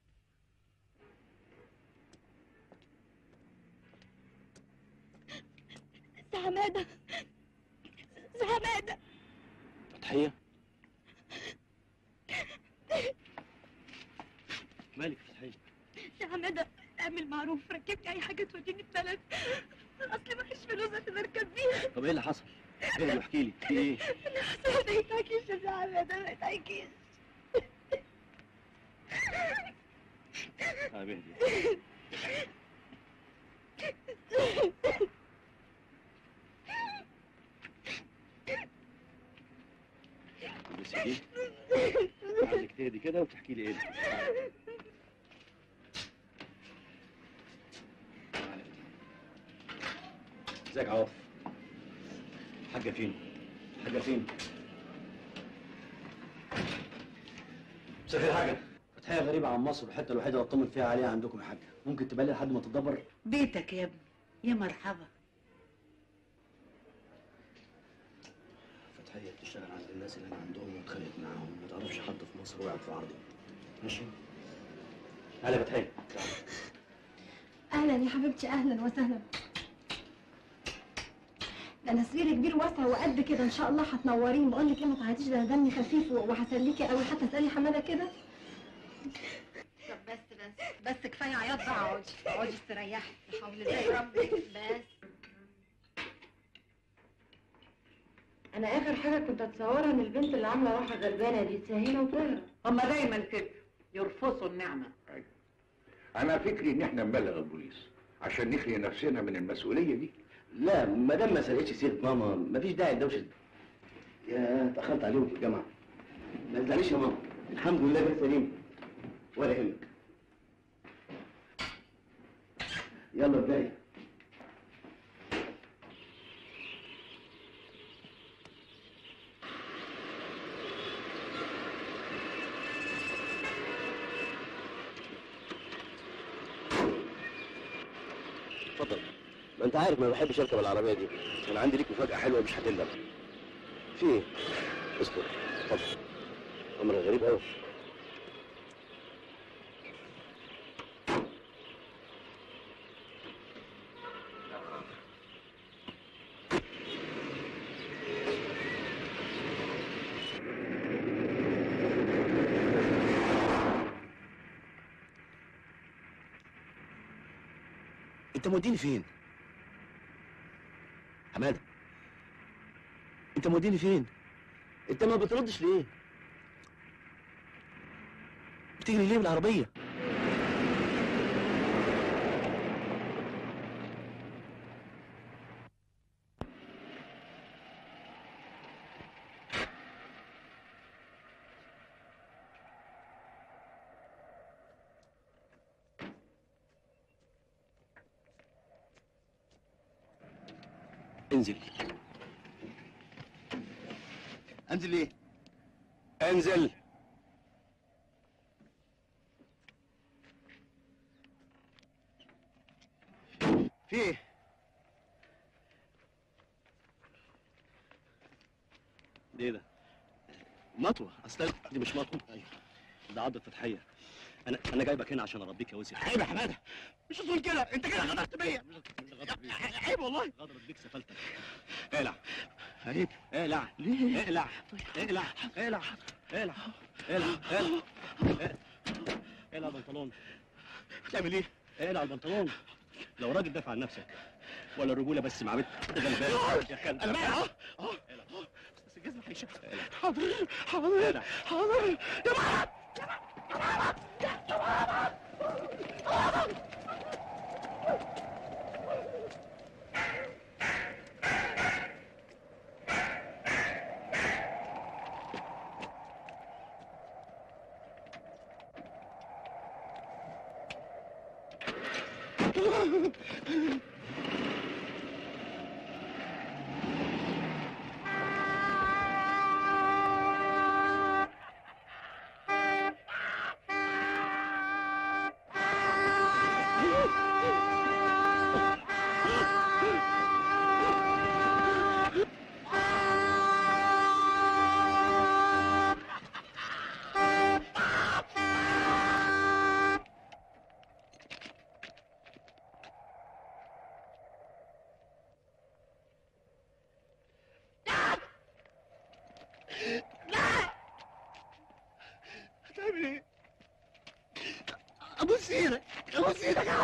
سي حماده سي حماده. فتحية مالك يا فتحية؟ يا حماده اعمل معروف ركبني اي حاجه توديني البلد، اصل مفيش فلوس عشان اركب بيها. طب ايه اللي حصل؟ ايه احكي لي في ايه؟ اللي حصل ما يتحكيش يا حماده ما يتحكيش. طيب اهدي. بس ايه؟ عايزك تهدي كده وتحكي لي ايه اللي حصل. ازيك يا عوف؟ الحاجة فين؟ الحاجة فين؟ مساء الخير يا حاجة. فتحية غريبة عن مصر والحتة الوحيدة اللي اطمن فيها عليها عندكم يا حاجة، ممكن تبقى لي لحد ما تتدبر؟ بيتك يا ابني، يا مرحبا. فتحية بتشتغل عند الناس اللي انا عندهم واتخانقت معاهم، ما تعرفش حد في مصر وقعت في عرضي. ماشي؟ تعالى يا فتحية. اهلا يا حبيبتي، اهلا وسهلا. ده انا سريري كبير واسع وقد كده ان شاء الله هتنوريني. بقول لك ايه ما تعيطيش، ده انا دمي خفيف وهسليكي قوي. حتى اسالي حماده كده. طب بس بس بس كفايه عياط بقى. اقعدي اقعدي استريحي. لا حول الله يا رب. بس انا اخر حاجه كنت اتصورها ان البنت اللي عامله روحها غلبانه دي تسهينه وتهرب. هما دايما كده يرفضوا النعمه. انا فكري ان احنا نبلغ البوليس عشان نخلي نفسنا من المسؤوليه دي. لا ما دام ما سرقتش سيره ماما مفيش داعي للدوشه دي. يا اتاخرت عليهم في الجامعه. ما تزعليش يا ماما، الحمد لله جت سليم ولا يهمك. يلا ابدأي. اتفضل. ما انت عارف ما بحبش اركب العربيه دي، انا عندي ليك مفاجاه حلوه مش هتندم. في ايه؟ اصبر اتفضل. امر غريب قوي. انت موديني فين؟ حماده انت موديني فين؟ انت ما بتردش ليه؟ بتجري ليه بالعربيه؟ انزل. انزل ليه؟ انزل. في ايه؟ ده ايه ده؟ مطوه. اصل دي مش مطوه. ايوه ده عضة فتحيه. انا انا جايبك هنا عشان اربيك يا وسع. عيب يا حماده، مش هتقول كده، انت كده غدرت بيا. عيب والله. غدرت بيك سفلتك. اقلع. عيب. اقلع. ليه؟ اقلع. اقلع. اقلع. اقلع. اقلع. اقلع. اقلع البنطلون. بتعمل ايه؟ اقلع البنطلون. لو راجل دافع عن نفسك ولا الرجوله بس مع بنت غلبان يا كلب. انا بقى اهو اهو بس الجزمه هيشوف. حاضر حاضر حاضر يا محمد يا محمد يا محمد يا محمد.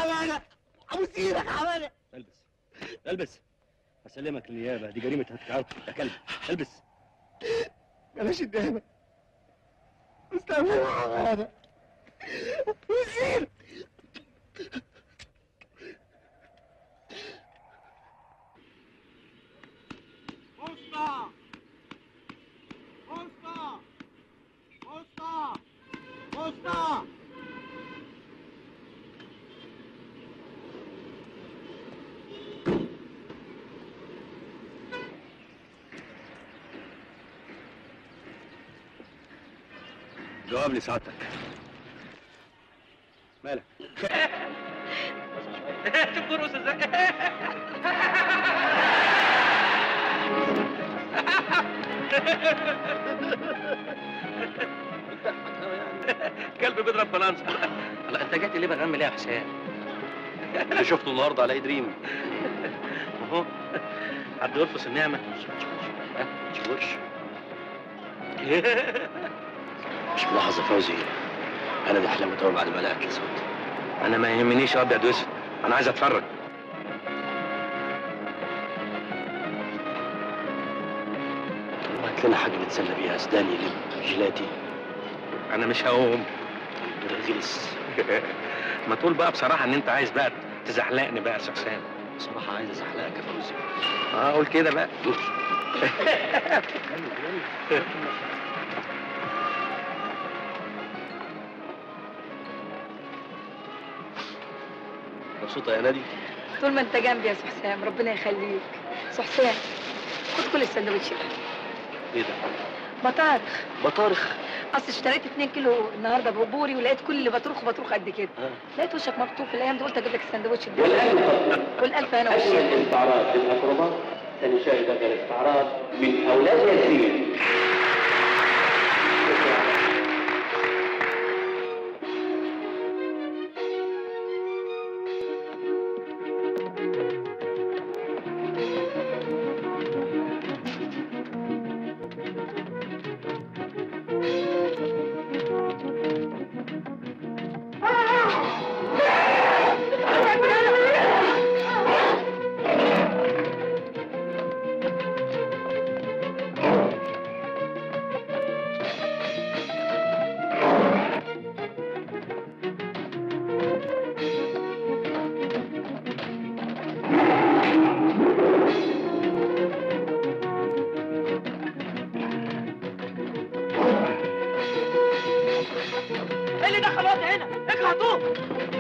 حماده ابوس ايدك يا حماده. البس البس هسلمك للنيابه، دي جريمه هتك عرض يا كلب. البس. بلاش الدهمه. استغفر يا حماده. ابوس ايدك. وسطى وسطى وسطى وسطى. جواب لسعادتك. مالك؟ تبرس ازاي؟ كلب بيضرب بلانسا. لا انت جات ليه بغم ليه يا حسام؟ اللي شفته النهارده على دريم. اهو حد يرفض النعمه؟ ما تشورش. مش ملاحظ يا فوزي، انا دي احلامي طول بعد ما الاقيك اسود. انا ما يهمنيش ابيض واسود، انا عايز اتفرج. هات لنا حاجه نتسلى بيها، اسداني لي جيلاتي. انا مش هقوم. غلس. ما تقول بقى بصراحه ان انت عايز بقى تزحلقني بقى يا استاذ حسام. بصراحه عايز ازحلقك يا فوزي. اه قول كده بقى. مبسوطه يا نادي؟ طول ما انت جنبي يا استاذ حسام ربنا يخليك. استاذ حسام خد كل السندوتشات. ايه ده؟ بطارخ. بطارخ؟ اصل اشتريت اتنين كيلو النهارده بقبوري ولقيت كل بطروخ بطروخ قد كده. آه. لقيت وشك مكتوب في الايام دي قلت اجيب لك السندوتش ده. والالف هنا أجمل والشفا. الاستعراض للأكروبات سنشاهد هذا الاستعراض من أولاد ياسين. ايه اللي دخل وقت هنا؟ اجهضوه.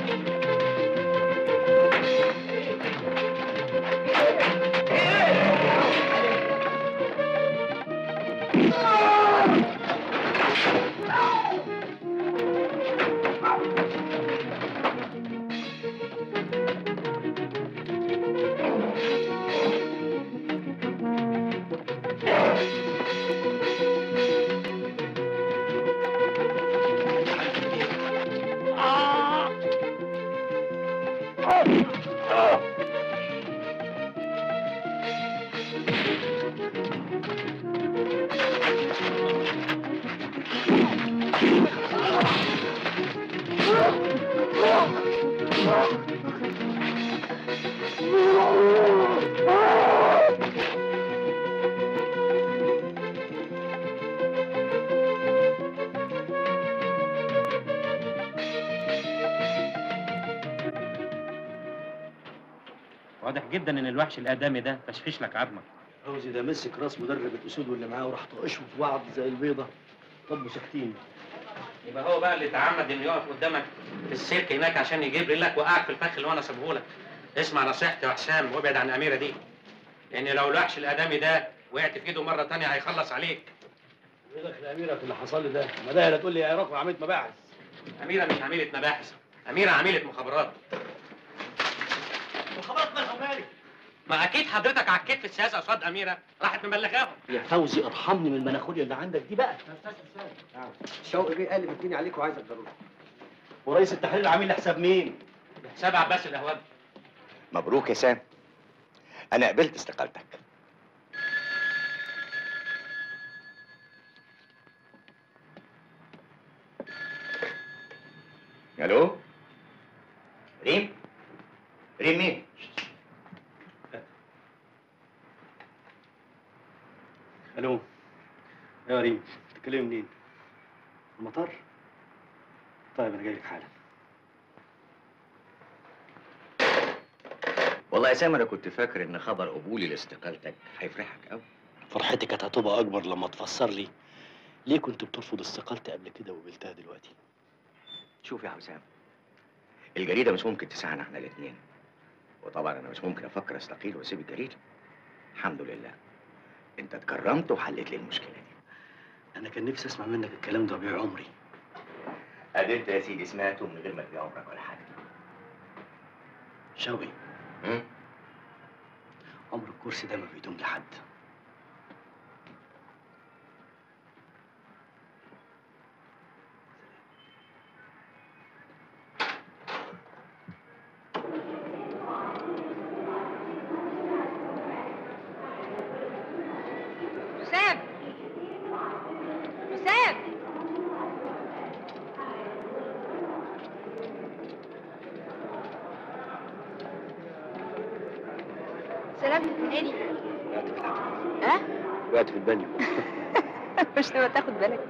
واضح جدا ان الوحش الادمي ده تشفيش لك عظمك. فوزي ده مسك راس مدرب الاسود واللي معاه وراح طقشهم في بعض زي البيضه. طب ساكتين. يبقى هو بقى اللي تعمد انه يقف قدامك في السيرك هناك عشان يجيب لك وقعك في الفخ اللي انا سابه لك. اسمع نصيحتي يا حسام وابعد عن اميره دي. لان لو الوحش الادمي ده وقعت في ايده مره تانية هيخلص عليك. ايه دخل اميره في اللي حصل لي ده؟ ما ده لا تقول لي يا عراق عملت مباحث. اميره مش عميله مباحث، اميره عميله مخابرات. مخابرات مالها ومالي؟ ما اكيد حضرتك عكيت في السياسه قصاد اميره راحت مبلغاهم. يا فوزي ارحمني من المناخوليا اللي عندك دي بقى. شوقي بيه قال لي مديني عليك وعايزك ضروري. ورئيس التحرير عامل لي حساب مين؟ حساب عباس القهوجي. مبروك يا سام، انا قبلت استقالتك. الو ريم، ريمي. الو يا ريم، بتتكلمي منين؟ المطار؟ طيب انا جاي لك حالا. والله يا سامر انا كنت فاكر ان خبر قبولي لاستقالتك هيفرحك قوي. فرحتي كانت هتبقى اكبر لما تفسر لي ليه كنت بترفض استقالتي قبل كده وقبلتها دلوقتي. شوف يا حسام، الجريده مش ممكن تساعدنا احنا الاثنين، وطبعا انا مش ممكن افكر استقيل واسيب الجريده. الحمد لله انت اتكرمت وحليت لي المشكله دي. انا كان نفسي اسمع منك الكلام ده وبيع عمري. ادي انت يا سيدي سمعته من غير ما تبيع عمرك ولا حاجه. شوقي، امم عمر الكرسي ده ما بيدوم لحد. حسام حسام سلام نادي. ها؟ وقعت في البانيو. مش تبقى تاخد بالك.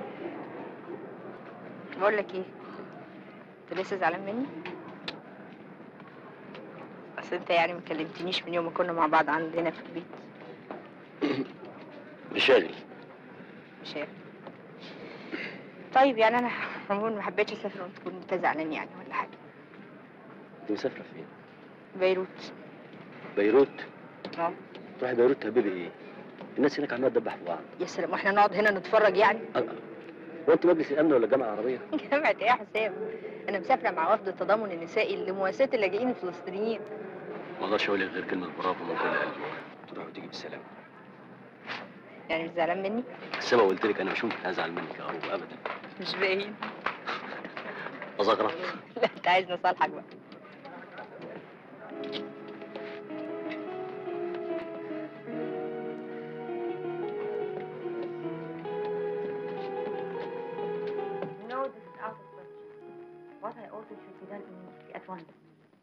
بقول لك ايه، انت لسه زعلان مني؟ اصل انت يعني ما كلمتنيش من يوم ما كنا مع بعض عندنا في البيت. مشاغل. مشاغل. طيب يعني انا عموما ما حبيتش اسافر وانت تكون انت زعلان يعني ولا حاجه. انت مسافره فين؟ بيروت. بيروت؟ اه. تروحي بيروت تهببي ايه؟ الناس هناك عماله تدبح في بعض. يا سلام، واحنا نقعد هنا نتفرج يعني؟ هو انت مجلس الامن ولا الجامعه العربيه؟ جامعة ايه يا حسام؟ انا مسافره مع وفد التضامن النسائي لمواساة اللاجئين الفلسطينيين. ما اقدرش اقول لك غير كلمه برافو من كل قلبي. تروح وتيجي بالسلامه. يعني مش زعلان مني؟ بس ما قلت لك انا مش ممكن ازعل منك يا قروب ابدا. مش باين. ازغرط. لا انت عايز نصالحك بقى. No, this is out of question. What I ordered should be done immediately, at once.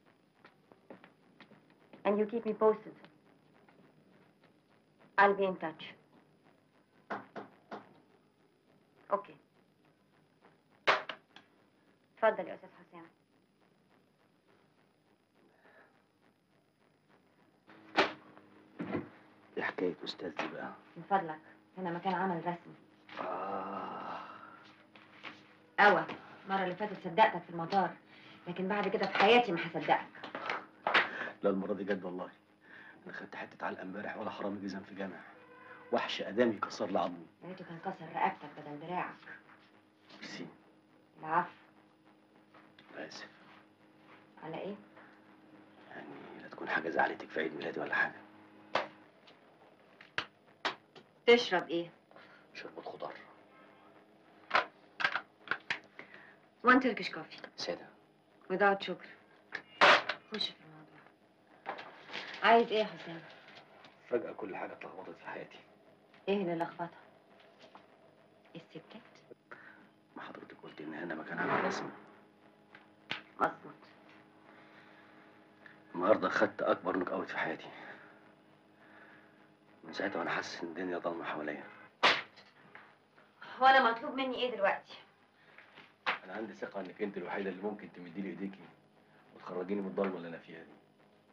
And you keep me posted. I'll be in touch. Okay. اتفضل يا أستاذ حسام. ايه حكايه استاذ دي بقى؟ من فضلك، هنا مكان عمل رسمي. آه. أوى، المرة اللي فاتت صدقتك في المطار، لكن بعد كده في حياتي ما هصدقك. لا المره دي جد والله. انا خدت حته علقه امبارح ولا حرامي جزم في جامع. وحش ادمي كسر لي عظمي. يا ريته كان كسر رقبتك بدل دراعك. ميرسي. العفو. اسف. على ايه؟ يعني لا تكون حاجه زعلتك في عيد ميلادي ولا حاجه. تشرب ايه؟ شوربه خضار. One Turkish coffee. ساده. without sugar. خش في الموضوع. عايز ايه يا حسام؟ فجأة كل حاجة اتلخبطت في حياتي. ايه اللي لخبطها؟ الستات؟ ما حضرتك قلت ان هنا مكان عمل رسمي. مظبوط. النهارده خدت اكبر نوك اوت في حياتي. من ساعتها وانا حاسس ان الدنيا ضلمه حواليا. وانا مطلوب مني ايه دلوقتي؟ انا عندي ثقه انك انت الوحيده اللي ممكن تمدي لي ايديكي وتخرجيني من الضلمه اللي انا فيها دي.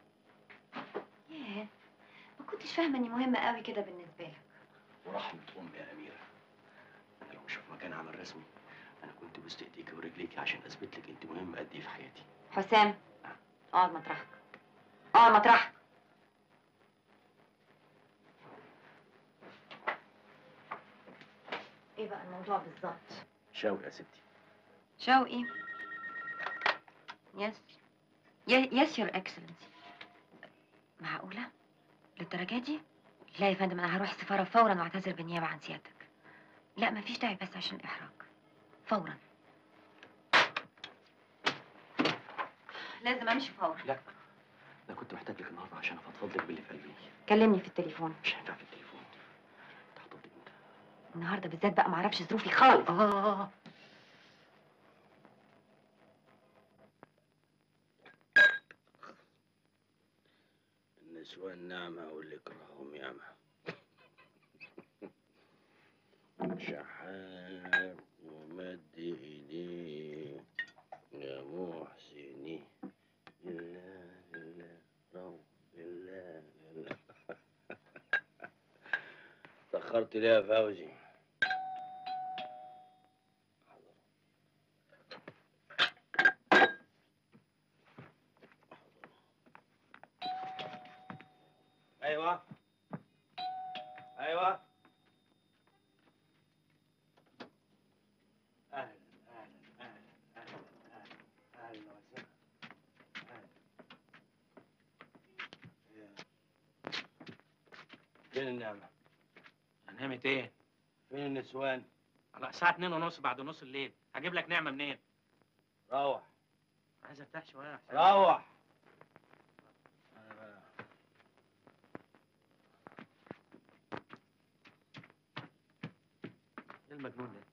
ياه، ما كنتش فاهمه اني مهمه قوي كده بالنسبه لك. ورحمه امي يا اميره، انا لو مش في مكان عمل رسمي انا كنت بوست ايديكي ورجليكي عشان اثبت لك انت مهمه قد ايه في حياتي. حسام، اقعد مطرحك. اقعد مطرحك. ايه بقى الموضوع بالظبط؟ شوقي يا ستي. شوقي. يس يس يور اكسلنسي. معقوله؟ للدرجه دي؟ لا يا فندم، انا هروح السفاره فورا واعتذر بالنيابه عن سيادتك. لا مفيش داعي، بس عشان الاحراج. فورا. لازم امشي فورا. لا انا كنت محتاج لك النهارده عشان افضفض لك باللي في قلبي. كلمني في التليفون. مش هينفع في التليفون. انت هتفضل امتى؟ النهارده بالذات بقى معرفش ظروفي خالص. اه النسوان نعمة واللي يكرههم ياما. شحات ومد ايديه يا محسني، لله لله رب لله لله. تأخرت ليه يا فوزي؟ ايوه ايوه. اهلا اهلا اهلا اهلا اهلا اهلا وسهلا. فين النعمة؟ نعمة ايه؟ فين النسوان؟ على الساعة اتنين ونص بعد نص الليل، هجيب لك نعمة منين؟ روح. عايز ارتاح شوية يا حسين. روح. ايه المجنون ده؟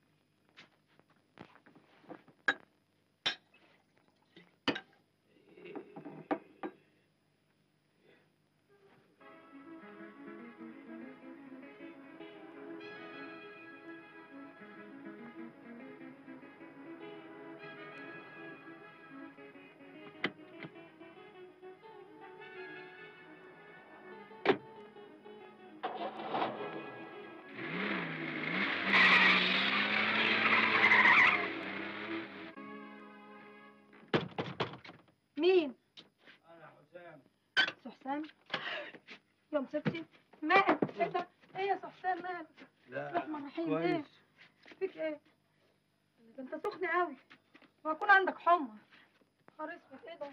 مين؟ انا حسام. سي حسام؟ يا مصيبتي مالك؟ ايه ده؟ ايه يا سي حسام مالك؟ لا الرحمن الرحيم كويس. ايه؟ فيك ايه؟ ده انت سخن قوي وهيكون عندك حمى. نهار اسود ايه ده؟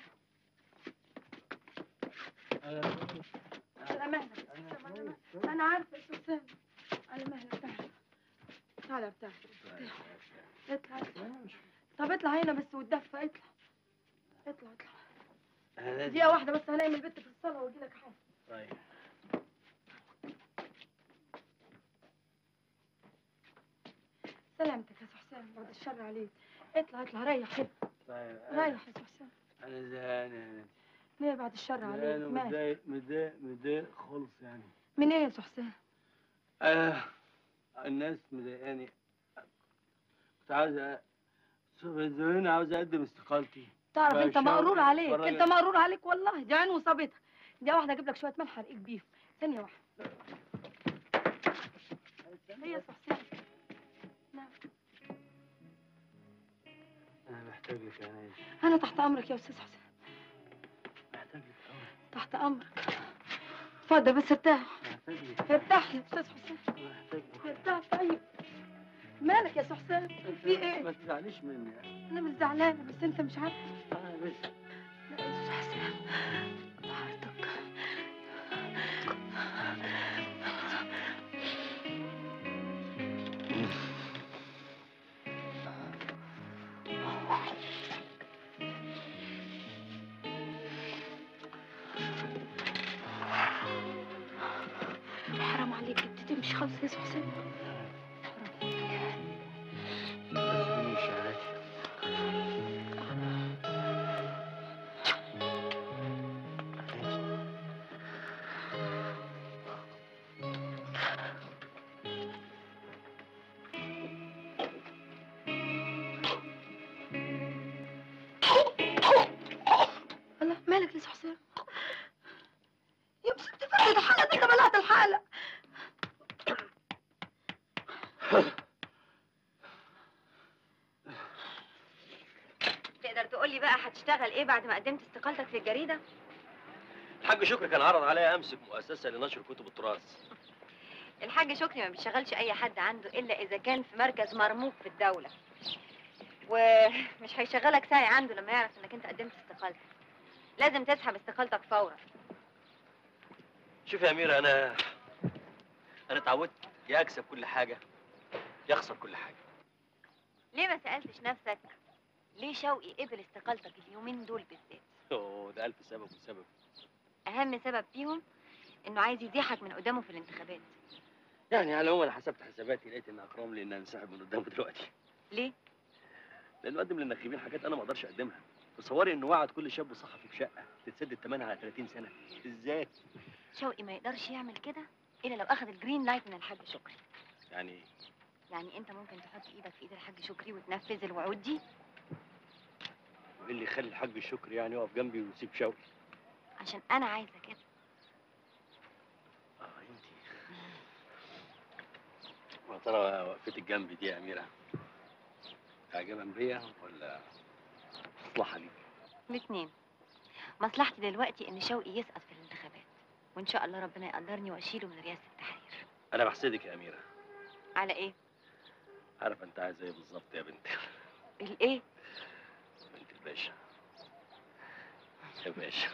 على مهلك يا سي حسام، على مهلك. انا عارفه يا سي حسام، على مهلك. تعالى تعالى ارتاح اطلع اطلع. طب اطلع هنا بس واتدفى. اطلع اطلع اطلع دقيقة واحدة بس، هنام البت في الصالة واجي لك حاجة. طيب. سلامتك يا سي حسام، بعد الشر عليك. اطلع اطلع ريح كده. طيب. ريح يا سي حسام. انا زهقان يعني. ليه بعد الشر عليك؟ انا مالك؟ متضايق متضايق متضايق خالص يعني. من ايه يا سي حسام؟ آه الناس مضايقاني. كنت عاوز هنا عاوز اقدم استقالتي. تعرف انت مقرور عليك، فرجل. انت مقرور عليك والله. دي عين وصابتها. دي واحدة اجيب لك شوية ملح ارقيك بيهم. ثانية واحدة. ايه يا سي حسام؟ نعم. انا محتاج لك يا ناجي. انا تحت امرك يا استاذ حسام. محتاج لك قوي. تحت امرك. اتفضل بس ارتاح. محتاج لك. ارتاح يا استاذ حسام. محتاج لك. ارتاح طيب. مالك يا سي حسام؟ في ايه؟ ما تزعليش مني يعني. انا مش زعلانة بس انت مش عارف. انا بس. لا يا استاذ حسام، طهرتك. حرام عليك انت تمشي خالص يا سي حسام. ما تسيبنيش يا ناجي. الله مالك يا سي حسام؟ يا مسكت فرقة الحالة دي بلعت الحالة. تقدر تقول لي بقى هتشتغل ايه بعد ما قدمت استقالتك في الجريدة؟ الحاج شكري كان عرض عليا امسك مؤسسه لنشر كتب التراث. الحاج شكري ما بيشغلش اي حد عنده الا اذا كان في مركز مرموق في الدولة، ومش هيشغلك ساعي عنده لما يعرف انك انت قدمت استقالتك. لازم تسحب استقالتك فورا. شوف يا اميره، انا انا اتعودت يا اكسب كل حاجه يا اخسر كل حاجه. ليه ما سألتش نفسك ليه شوقي قبل استقالتك اليومين دول بالذات؟ اوه ده الف سبب وسبب. اهم سبب فيهم انه عايز يزيحك من قدامه في الانتخابات. يعني على العموم انا حسبت حساباتي لقيت ان اكرم لي ان انسحب من قدامه دلوقتي. ليه؟ لانه قدم للناخبين حاجات انا ما اقدرش اقدمها. تصوري انه وعد كل شاب صحفي بشقه تتسدد ثمنها على ثلاثين سنه؟ ازاي؟ شوقي ما يقدرش يعمل كده الا لو اخذ الجرين لايت من الحاج شكري. يعني يعني انت ممكن تحط ايدك في ايد الحاج شكري وتنفذ الوعود دي؟ وايه اللي يخلي الحاج الشكري يعني يقف جنبي ويسيب شوقي؟ عشان انا عايزه كده. اه انتي يا ترى وقفتك جنبي دي يا اميره اعجابا بيا ولا مصلحه ليك؟ الاثنين. مصلحتي دلوقتي ان شوقي يسقط في الانتخابات، وان شاء الله ربنا يقدرني واشيله من رئاسه التحرير. انا بحسدك يا اميره. على ايه؟ عارفه انت عايزه ايه بالظبط يا بنتي؟ الايه؟ بنت الباشا يا باشا.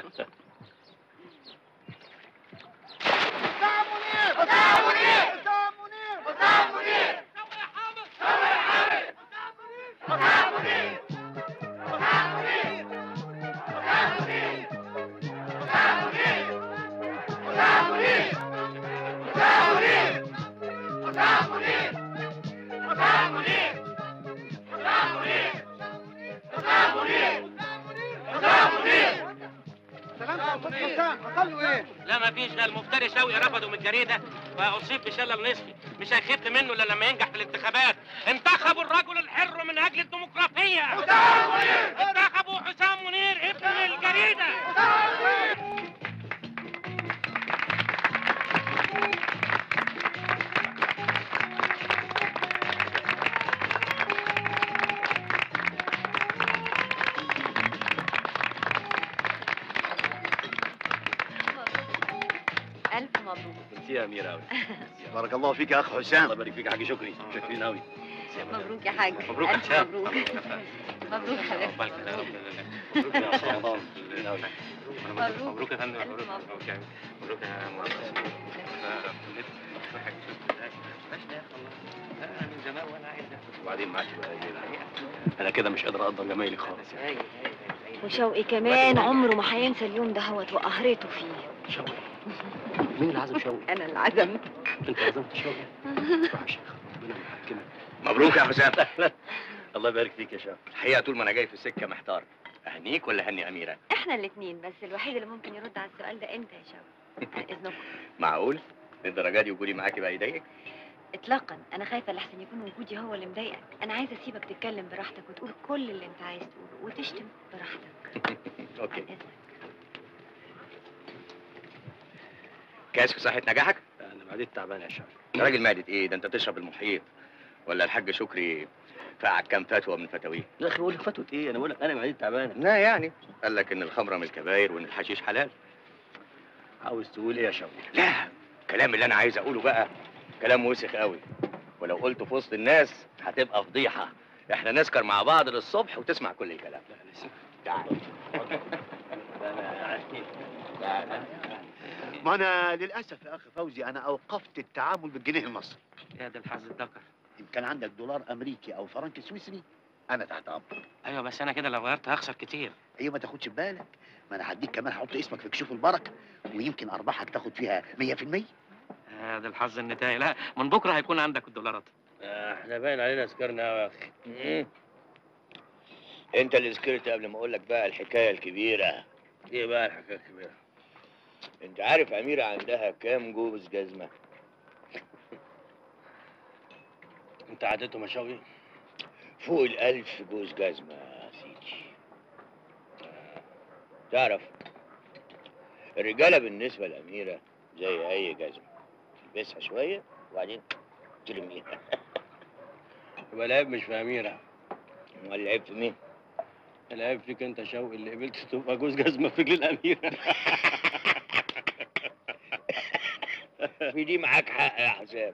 حسام منير حسام منير حسام منير حسام منير حسام منير حسام منير حسام منير حسام منير حسام منير حسام منير حسام منير حسام منير حسام منير حسام منير حسام منير حسام منير سلام يا استاذ حسام، حصل له ايه؟ لا ما فيش، ده المفتري شوقي رفضه من الجريده واصيب بشلل نصفي، مش هيخف منه الا لما ينجح في الانتخابات. انتخبوا الرجل الحر من اجل الديمقراطيه. حسام منير انتخبوا حسام منير ابن الجريده. الف مبروك. انت يا اميره قوي. بارك الله فيك يا اخ حسام. الله يبارك فيك يا حاج شكري، شاكرين قوي. مبروك يا حاج. مبروك يا ألف حسام. مبروك. مبروك حبيبي. مبروك يا استاذ رمضان. مبروك. مبروك يا فندم. مبروك مبروك يا مبروك يا مهندس. انا من زمان وانا عايز وبعدين معاك بقى ايه؟ انا كده مش قادر اقدر جمايلك خالص. وشوقي كمان عمره ما هينسى اليوم ده هوت وقهرته فيه. شوقي؟ مين اللي عزم شوقي؟ انا اللي عزمت. انت عزمت شوقي؟ روح يا شيخ، ربنا يحكمك. مبروك يا حسام. الله يبارك فيك يا شاب. الحقيقه طول ما انا جاي في السكه محتار، اهنيك ولا هني اميره؟ احنا الاثنين، بس الوحيد اللي ممكن يرد على السؤال ده انت يا شوقي. عن اذنكم. معقول؟ للدرجه دي وجودي معاكي بقى يضايقك؟ اطلاقا، انا خايفه لحسن يكون وجودي هو اللي مضايقك. انا عايزه اسيبك تتكلم براحتك وتقول كل اللي انت عايز تقوله وتشتم براحتك. اوكي. كاس في صحه نجاحك؟ انا معدتي تعبانه يا شاب. يا راجل معدة ايه؟ ده انت تشرب المحيط ولا الحاج شكري فقعك كام فتوى من فتاويه؟ يا اخي بقول لك فتوى ايه؟ انا بقول لك انا معدتي تعبانه. لا يعني قال لك ان الخمره من الكباير وان الحشيش حلال. عاوز تقول ايه يا شاب؟ لا، الكلام اللي انا عايز اقوله بقى كلام وسخ قوي، ولو قلته في وسط الناس هتبقى فضيحه. احنا نسكر مع بعض للصبح وتسمع كل الكلام. لا لسه. تعال. ما انا للاسف يا اخ فوزي انا اوقفت التعامل بالجنيه المصري. يا ده الحظ الذكر. ان كان عندك دولار امريكي او فرنك سويسري انا تحت امرك. ايوه بس انا كده لو غيرت هخسر كتير. ايوه ما تاخدش بالك، ما انا هديك كمان هحط اسمك في كشوف البركه ويمكن ارباحك تاخد فيها مية في المية. يا ده الحظ النتاية. لا من بكره هيكون عندك الدولارات. احنا باين علينا سكرنا قوي يا اخي. انت اللي سكرت قبل ما اقول لك بقى الحكايه الكبيره. ايه بقى الحكايه الكبيره؟ انت عارف اميره عندها كام جوز جزمه؟ انت عدته مشاوي؟ فوق الألف جوز جزمه يا سيدي. تعرف الرجاله بالنسبه لاميره زي اي جزمه، تلبسها شويه وبعدين ترميها. يبقى العيب مش في اميره. امال العيب في مين؟ العيب فيك انت شوقي اللي قبلت تبقى جوز جزمه في رجل الاميره. في دي معاك حق يا حسام.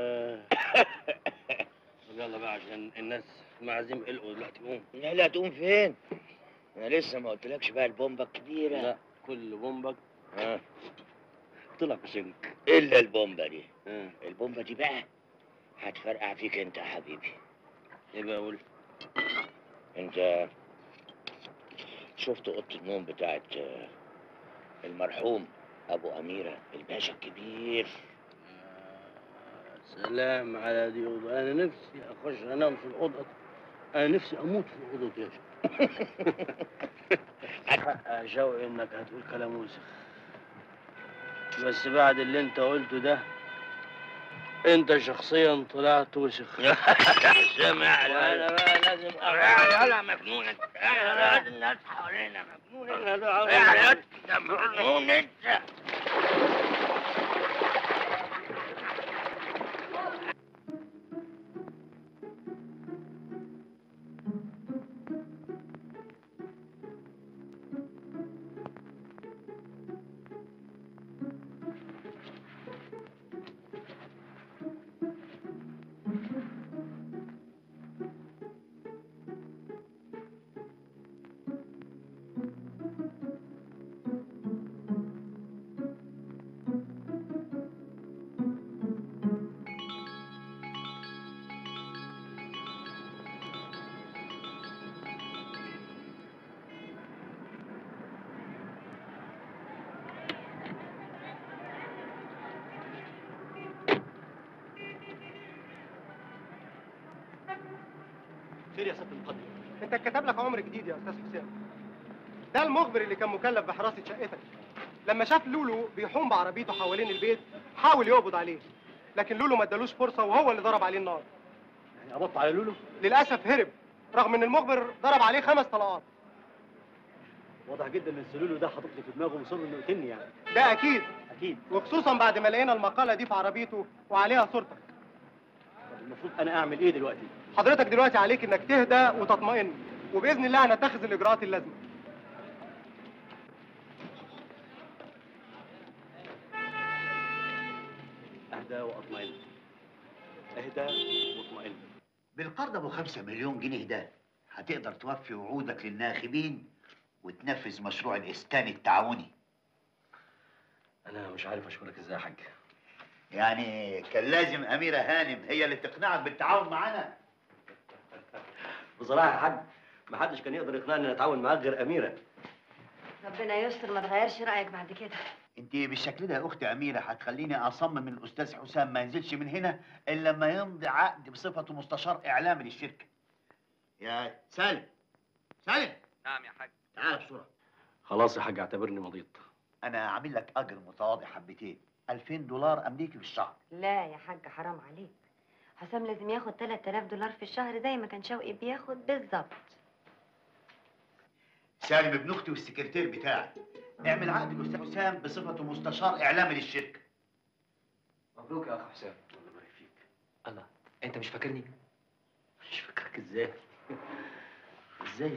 يلا بقى عشان الناس معازيم قلقوا دلوقتي. قوم. لا لا تقوم فين؟ انا لسه ما قلتلكش بقى البومبه الكبيره. لا كل بومبك ها طلع في سنك الا البومبه دي. ها. البومبه دي بقى هتفرقع فيك انت يا حبيبي. ايه بقى اقول؟ انت شفت اوضه النوم بتاعت المرحوم ابو اميره الباشا الكبير؟ سلام على دي اوضه، انا نفسي اخش انام في الاوضه انا نفسي اموت في اوضه ياسر. حق يا شوقي انك هتقول كلام وسخ، بس بعد اللي انت قلته ده انت شخصيا طلعت وسخ. سامع؟ انا بقى لازم اغير. يلا مجنون انت، احنا الناس حوالينا مجنون انت، يا مجنون انت. خير يا سيادة المقدم. انت اتكتب لك عمر جديد يا استاذ حسام. ده المخبر اللي كان مكلف بحراسة شقتك. لما شاف لولو بيحوم بعربيته حوالين البيت حاول يقبض عليه، لكن لولو ما ادالوش فرصة وهو اللي ضرب عليه النار. يعني قبضت على لولو؟ للأسف هرب، رغم ان المخبر ضرب عليه خمس طلقات. واضح جدا ان لولو ده حاطط لي في دماغه مصر انه يقتلني يعني. ده أكيد. اكيد. وخصوصا بعد ما لقينا المقالة دي في عربيته وعليها صورتك. طب المفروض انا اعمل ايه دلوقتي؟ حضرتك دلوقتي عليك انك تهدى وتطمئن، وبإذن الله هنتخذ الإجراءات اللازمة. اهدى واطمئن. اهدى واطمئن. بالقرض ابو خمسة مليون جنيه ده هتقدر توفي وعودك للناخبين وتنفذ مشروع الاسكان التعاوني. انا مش عارف اشكرك ازاي يا حاج. يعني كان لازم اميره هانم هي اللي تقنعك بالتعاون معانا؟ بصراحه يا حاج ما حدش كان يقدر يقنعني ان اتعاون معاك غير اميره. ربنا يستر ما تغيرش رايك بعد كده. انت بالشكل ده يا اختي اميره هتخليني اصمم من الاستاذ حسام ما ينزلش من هنا الا لما يمضي عقد بصفته مستشار اعلامي للشركه. يا سالم سالم. نعم يا حاج. تعال بسرعه. خلاص يا حاج اعتبرني مضيت. انا عامل لك اجر متواضع حبتين، ألفين دولار امريكي في الشهر. لا يا حاج حرام عليك، حسام لازم ياخد تلات آلاف دولار في الشهر زي ما كان شوقي بياخد بالظبط. سالم ابن اختي والسكرتير بتاعي، اعمل عقد الاستاذ حسام بصفته مستشار اعلامي للشركه. مبروك يا اخ حسام. الله يبارك فيك. الله، انت مش فاكرني؟ مش فاكرك ازاي؟ ازاي؟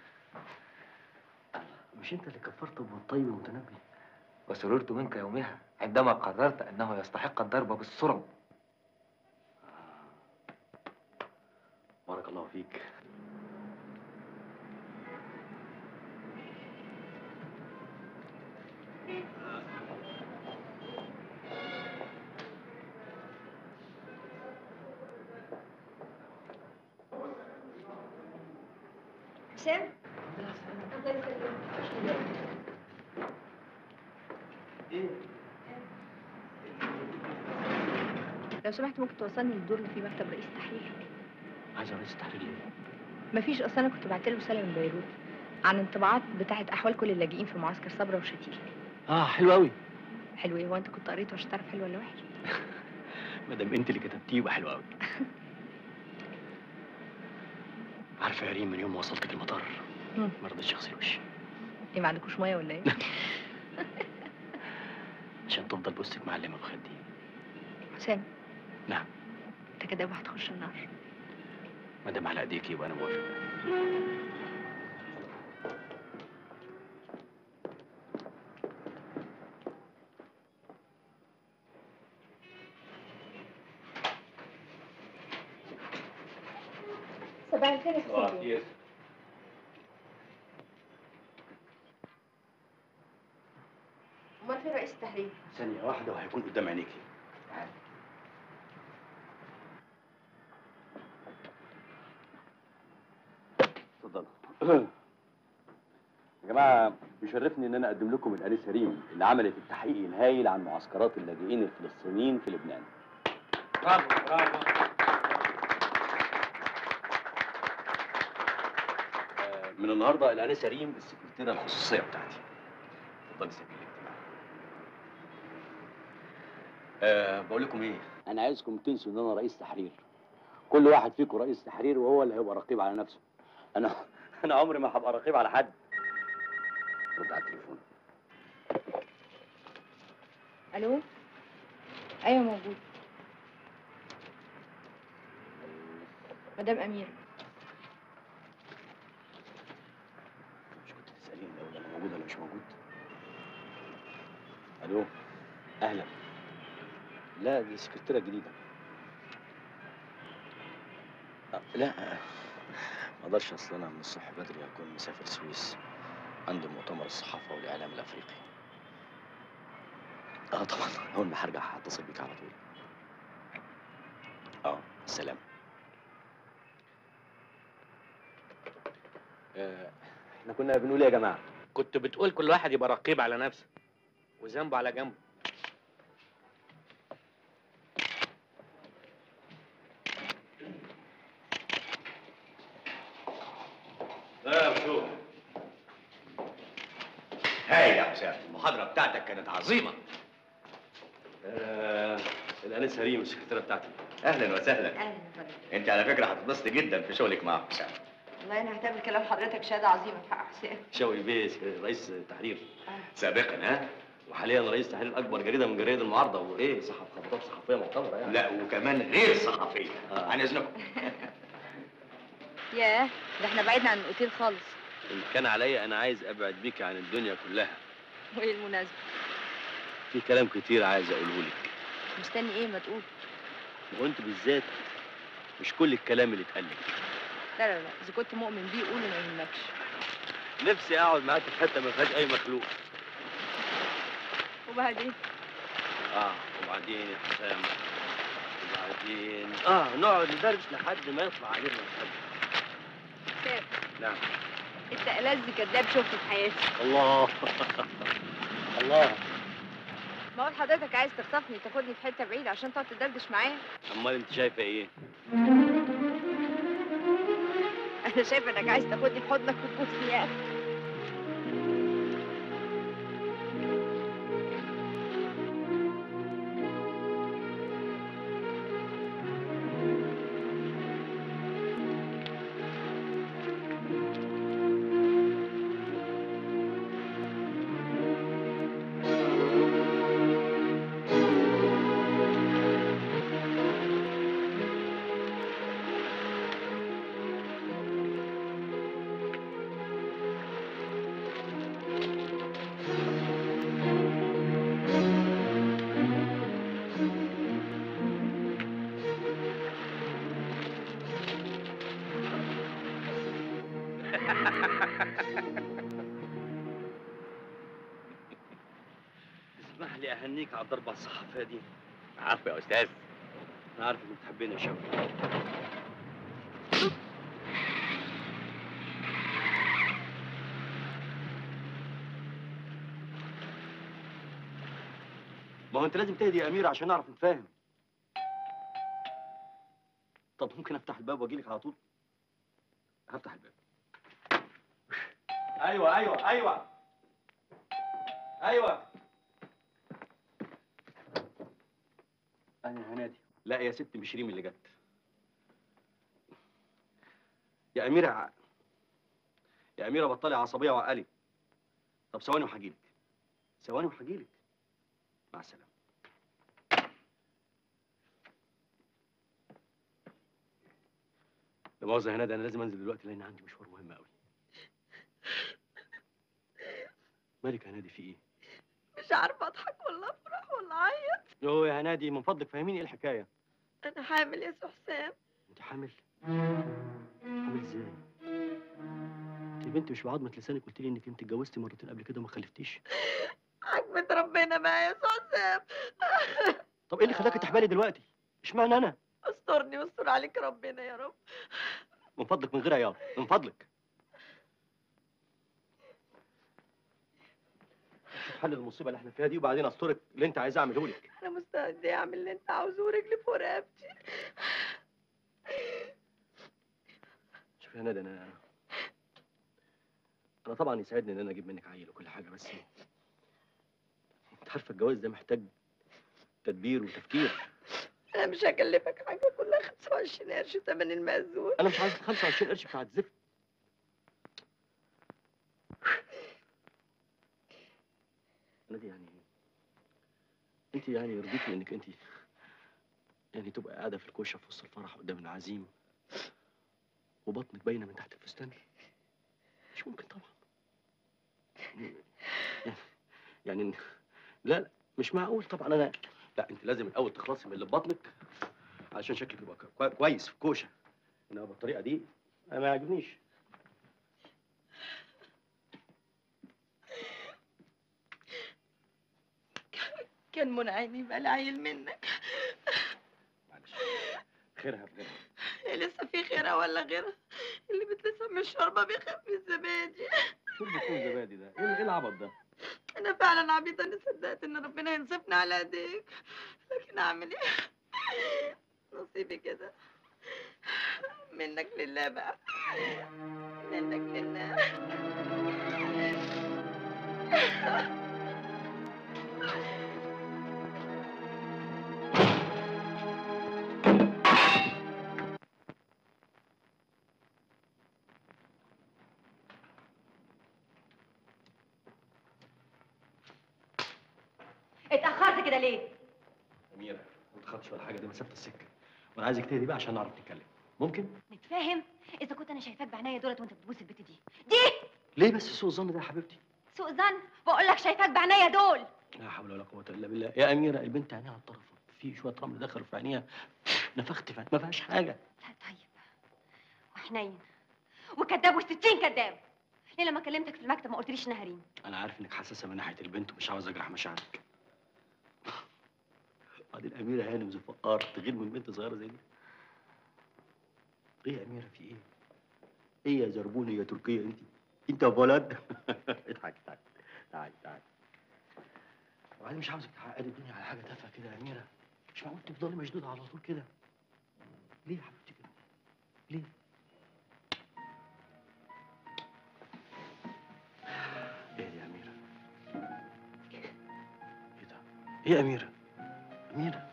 مش انت اللي كفرت ابو الطيب المتنبي؟ وسررت منك يومها عندما قررت انه يستحق الضرب بالسرعه. بارك الله فيك. حسام؟ لو سمحت ممكن توصلني للدور اللي فيه مكتب رئيس التحرير؟ عايز رئيس التحرير ليه؟ مفيش، اصل انا كنت بعت له رساله من بيروت عن انطباعات بتاعه احوال كل اللاجئين في معسكر صبرا وشتيل. اه حلو قوي. حلو ايه؟ هو انت كنت قريته عشان تعرف حلو ولا وحش؟ ما دام انت اللي كتبتيه يبقى حلو قوي. عارفه يا ريم من يوم ما وصلتك المطار ما رضيتش اغسل وشي. ايه ما عندكوش ميه ولا ايه؟ عشان تفضل بوستك معلمه بخدي. حسام. نعم. انت كده يبقى هتخش النار. ما دام على ايديك يبقى انا موافق. صباح الخير يا صباح الخير. امال فين رئيس التحرير؟ ثانية واحدة وهيكون قدام عينيكي. اتفضلوا. يا جماعة بيشرفني إن أنا أقدم لكم الأنسة ريم اللي عملت التحقيق الهايل عن معسكرات اللاجئين الفلسطينيين في لبنان. برافو برافو. من النهارده الانسه ريم السكرتيره الخصوصيه بتاعتي. اتفضلي سجلي الاجتماع. أه بقول لكم ايه؟ انا عايزكم تنسوا ان انا رئيس تحرير. كل واحد فيكم رئيس تحرير وهو اللي هيبقى رقيب على نفسه. انا انا عمري ما هبقى رقيب على حد. رد على التليفون. الو. ايوه موجود. مدام اميره. مش كنت تساليني الاول انا موجود ولا مش موجود؟ الو. اهلا. لا دي سكرتيره جديده. أه لا ما اقدرش، اصل انا من الصبح بدري هكون مسافر السويس عند مؤتمر الصحافه والاعلام الافريقي. اه طبعا اول ما هرجع هتصل بيك على طول. اه سلام. آه، احنا كنا بنقول ايه يا جماعه؟ كنت بتقول كل واحد يبقى رقيب على نفسه وذنبه على جنبه. لا يا شو هاي يا حسام، المحاضرة بتاعتك كانت عظيمة. آه الانسه ريم السكرتيره بتاعتي. أهلا وسهلا. اهلا وسهلا. أنت على فكرة هتتبسط جدا في شغلك مع حسام. والله انا هعتبر كلام حضرتك شهاده عظيمه في حق حسام. شوقي بيه رئيس التحرير. سابقا ها؟ وحاليا رئيس تحرير اكبر جريده من جرايد المعارضه، وايه صحف خطابات صحفيه معتبره يعني. لا وكمان غير صحفية. آه. عن إذنكم. ياه، ده احنا بعيدنا عن الاوتيل خالص. ان كان عليا انا عايز ابعد بيك عن الدنيا كلها. وايه المناسبه؟ في كلام كتير عايز اقوله لك. مستني ايه ما تقول؟ وانت بالذات مش كل الكلام اللي اتقال لك. لا لا لا، اذا كنت مؤمن بيه قوله ما يهمكش. نفسي اقعد معاك في حته ما فيهاش اي مخلوق. وبعدين؟ اه وبعدين يا حسام وبعدين اه نقعد ندردش لحد ما يطلع علينا الحد. حسام. نعم. انت ألذ كداب شفته في حياتي. الله الله. ما هو حضرتك عايز تخطفني تاخدني في حته بعيد عشان تقعد تدردش معايا؟ امال انت شايفه ايه؟ انا شايفه انك عايز تاخدني في حضنك وتبوسني يا اخي. اسمح لي اهنيك على الضربه الصحفيه دي. عفوا يا أستاذ. انا عارف انك بتحبني يا شوقي. ما هو انت لازم تهدي يا اميره عشان نعرف نتفاهم. طب ممكن افتح الباب واجيلك على طول؟ هفتح الباب. ايوه ايوه ايوه ايوه. انا هنادي. لا يا ست مش ريم اللي جت. يا اميره ع... يا اميره بطلي عصبيه وعقلي. طب ثواني وهجيلك. ثواني وهجيلك. مع السلامه. لا مؤاخذة يا هنادي، انا لازم انزل دلوقتي لان عندي مشوار مهم قوي. مالك يا هنادي في ايه؟ مش عارفه اضحك ولا افرح ولا اعيط. يوه يا هنادي من فضلك فهميني ايه الحكايه؟ انا حامل يا سو حسام. انت حامل؟ حامل ازاي؟ انت يا بنتي مش بعضمة لسانك قلت لي انك انت اتجوزتي مرتين قبل كده وما خلفتيش؟ عجبة ربنا بقى يا سو حسام. طب ايه اللي خلاكي تحبالي دلوقتي؟ اشمعنى انا؟ استرني واستر عليك ربنا يا رب. من فضلك من غير عياط، من فضلك. شوف حل المصيبه اللي احنا فيها دي وبعدين استرك اللي انت عايزاه اعمله لك. انا مستعده اعمل اللي انت عاوزه ورجلي فوق رقبتي. شوف يا ندى، انا انا طبعا يسعدني ان انا اجيب منك عيل وكل حاجه، بس انت عارفه الجواز ده محتاج تدبير وتفكير. انا مش هكلفك حاجه، كلها خمسة وعشرين قرش تمن المأذون. انا مش عايز خمسة وعشرين قرش بتاعت زفت. انا دي يعني انت يعني يرضيكي انك انت يعني تبقى قاعده في الكوشه في وسط الفرح قدام العزيم وبطنك باينه من تحت الفستان؟ مش ممكن طبعا. يعني يعني لا لا مش معقول طبعا. انا لا، انت لازم الاول تخلصي من اللي في بطنك علشان شكلك يبقى كوي- كويس في الكوشه، انما بالطريقه دي انا ما يعجبنيش. كان منى عيني يبقى العيل منك. خيرها في غيرها. لسه في خيرها ولا غيرها؟ اللي بتلسع من الشوربه بيخاف من الزبادي. شو اللي بيكون زبادي ده؟ ايه ايه العبط ده؟ انا فعلا عبيطه اني صدقت ان ربنا ينصفني على ايديك، لكن اعمل ايه؟ نصيبي كده. منك لله بقى، منك لله. اتأخرت كده ليه؟ اميره ما تخافش ولا حاجه، دي مسافه السكه وانا عايزك تهدي بقى عشان نعرف نتكلم. ممكن؟ نتفاهم؟ إذا كنت أنا شايفاك بعناية دولت وأنت بتبوس البت دي. دي ليه بس سوء الظن ده يا حبيبتي؟ سوء ظن؟ بقول لك شايفاك بعناية دول. لا حول ولا قوه الا بالله يا اميره، البنت عينيها على الطرف، في شويه رمل دخلوا في عينيها، نفخت في عينيها، ما فيهاش حاجه. لا طيب، وحنين وكذاب وستين كذاب. ليه لما كلمتك في المكتب ما قلتليش إنها ريم؟ انا عارف انك حساسه من ناحيه البنت ومش عاوز اجرح مشاعرك. بعدين اميره هانم زفقار تغير من بنت صغيره زي دي؟ ايه يا اميره في ايه؟ ايه يا زربوني يا تركيه انت؟ انت يا ولد. اضحك اضحك، تعالي تعالي. وبعدين مش عاوزك تعقدي الدنيا على حاجه تافهه كده يا اميره. مش معقول تفضلي مشدوده على طول كده. ليه يا حبيبتي كده؟ ليه؟ ايه يا اميره؟ ايه ده؟ ايه يا اميره؟ اميره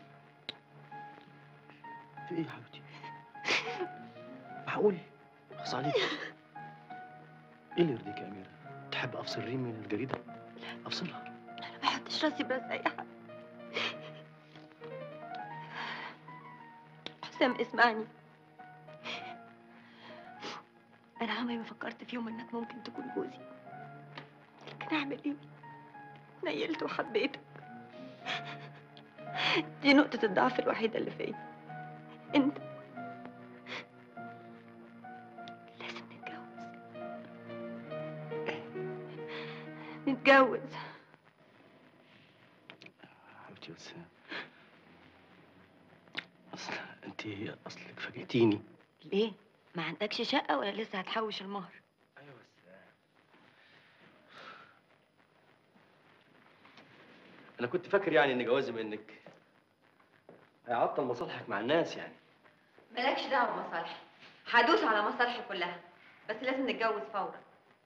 في ايه يا حبيبتي؟ معقول؟ خص عليك. ايه اللي يرضيك يا اميره؟ تحب افصل ريم من الجريده؟ افصلها. انا ما حطش راسي بس اي حاجه. حسام اسمعني، انا عمري ما فكرت في يوم انك ممكن تكون جوزي، لكن اعمل ايه؟ نيلت وحبيتك. دي نقطة الضعف الوحيدة اللي فيا. انت لازم نتجوز. نتجوز حبيبتي بس اصل انت اصلك فاجئتيني. ليه؟ ما عندكش شقة ولا لسه هتحوش المهر؟ ايوه بس انا كنت فاكر يعني ان جوازي منك هيعطل مصالحك مع الناس يعني. مالكش دعوة بمصالحي، هدوس على مصالحي كلها، بس لازم نتجوز فورا.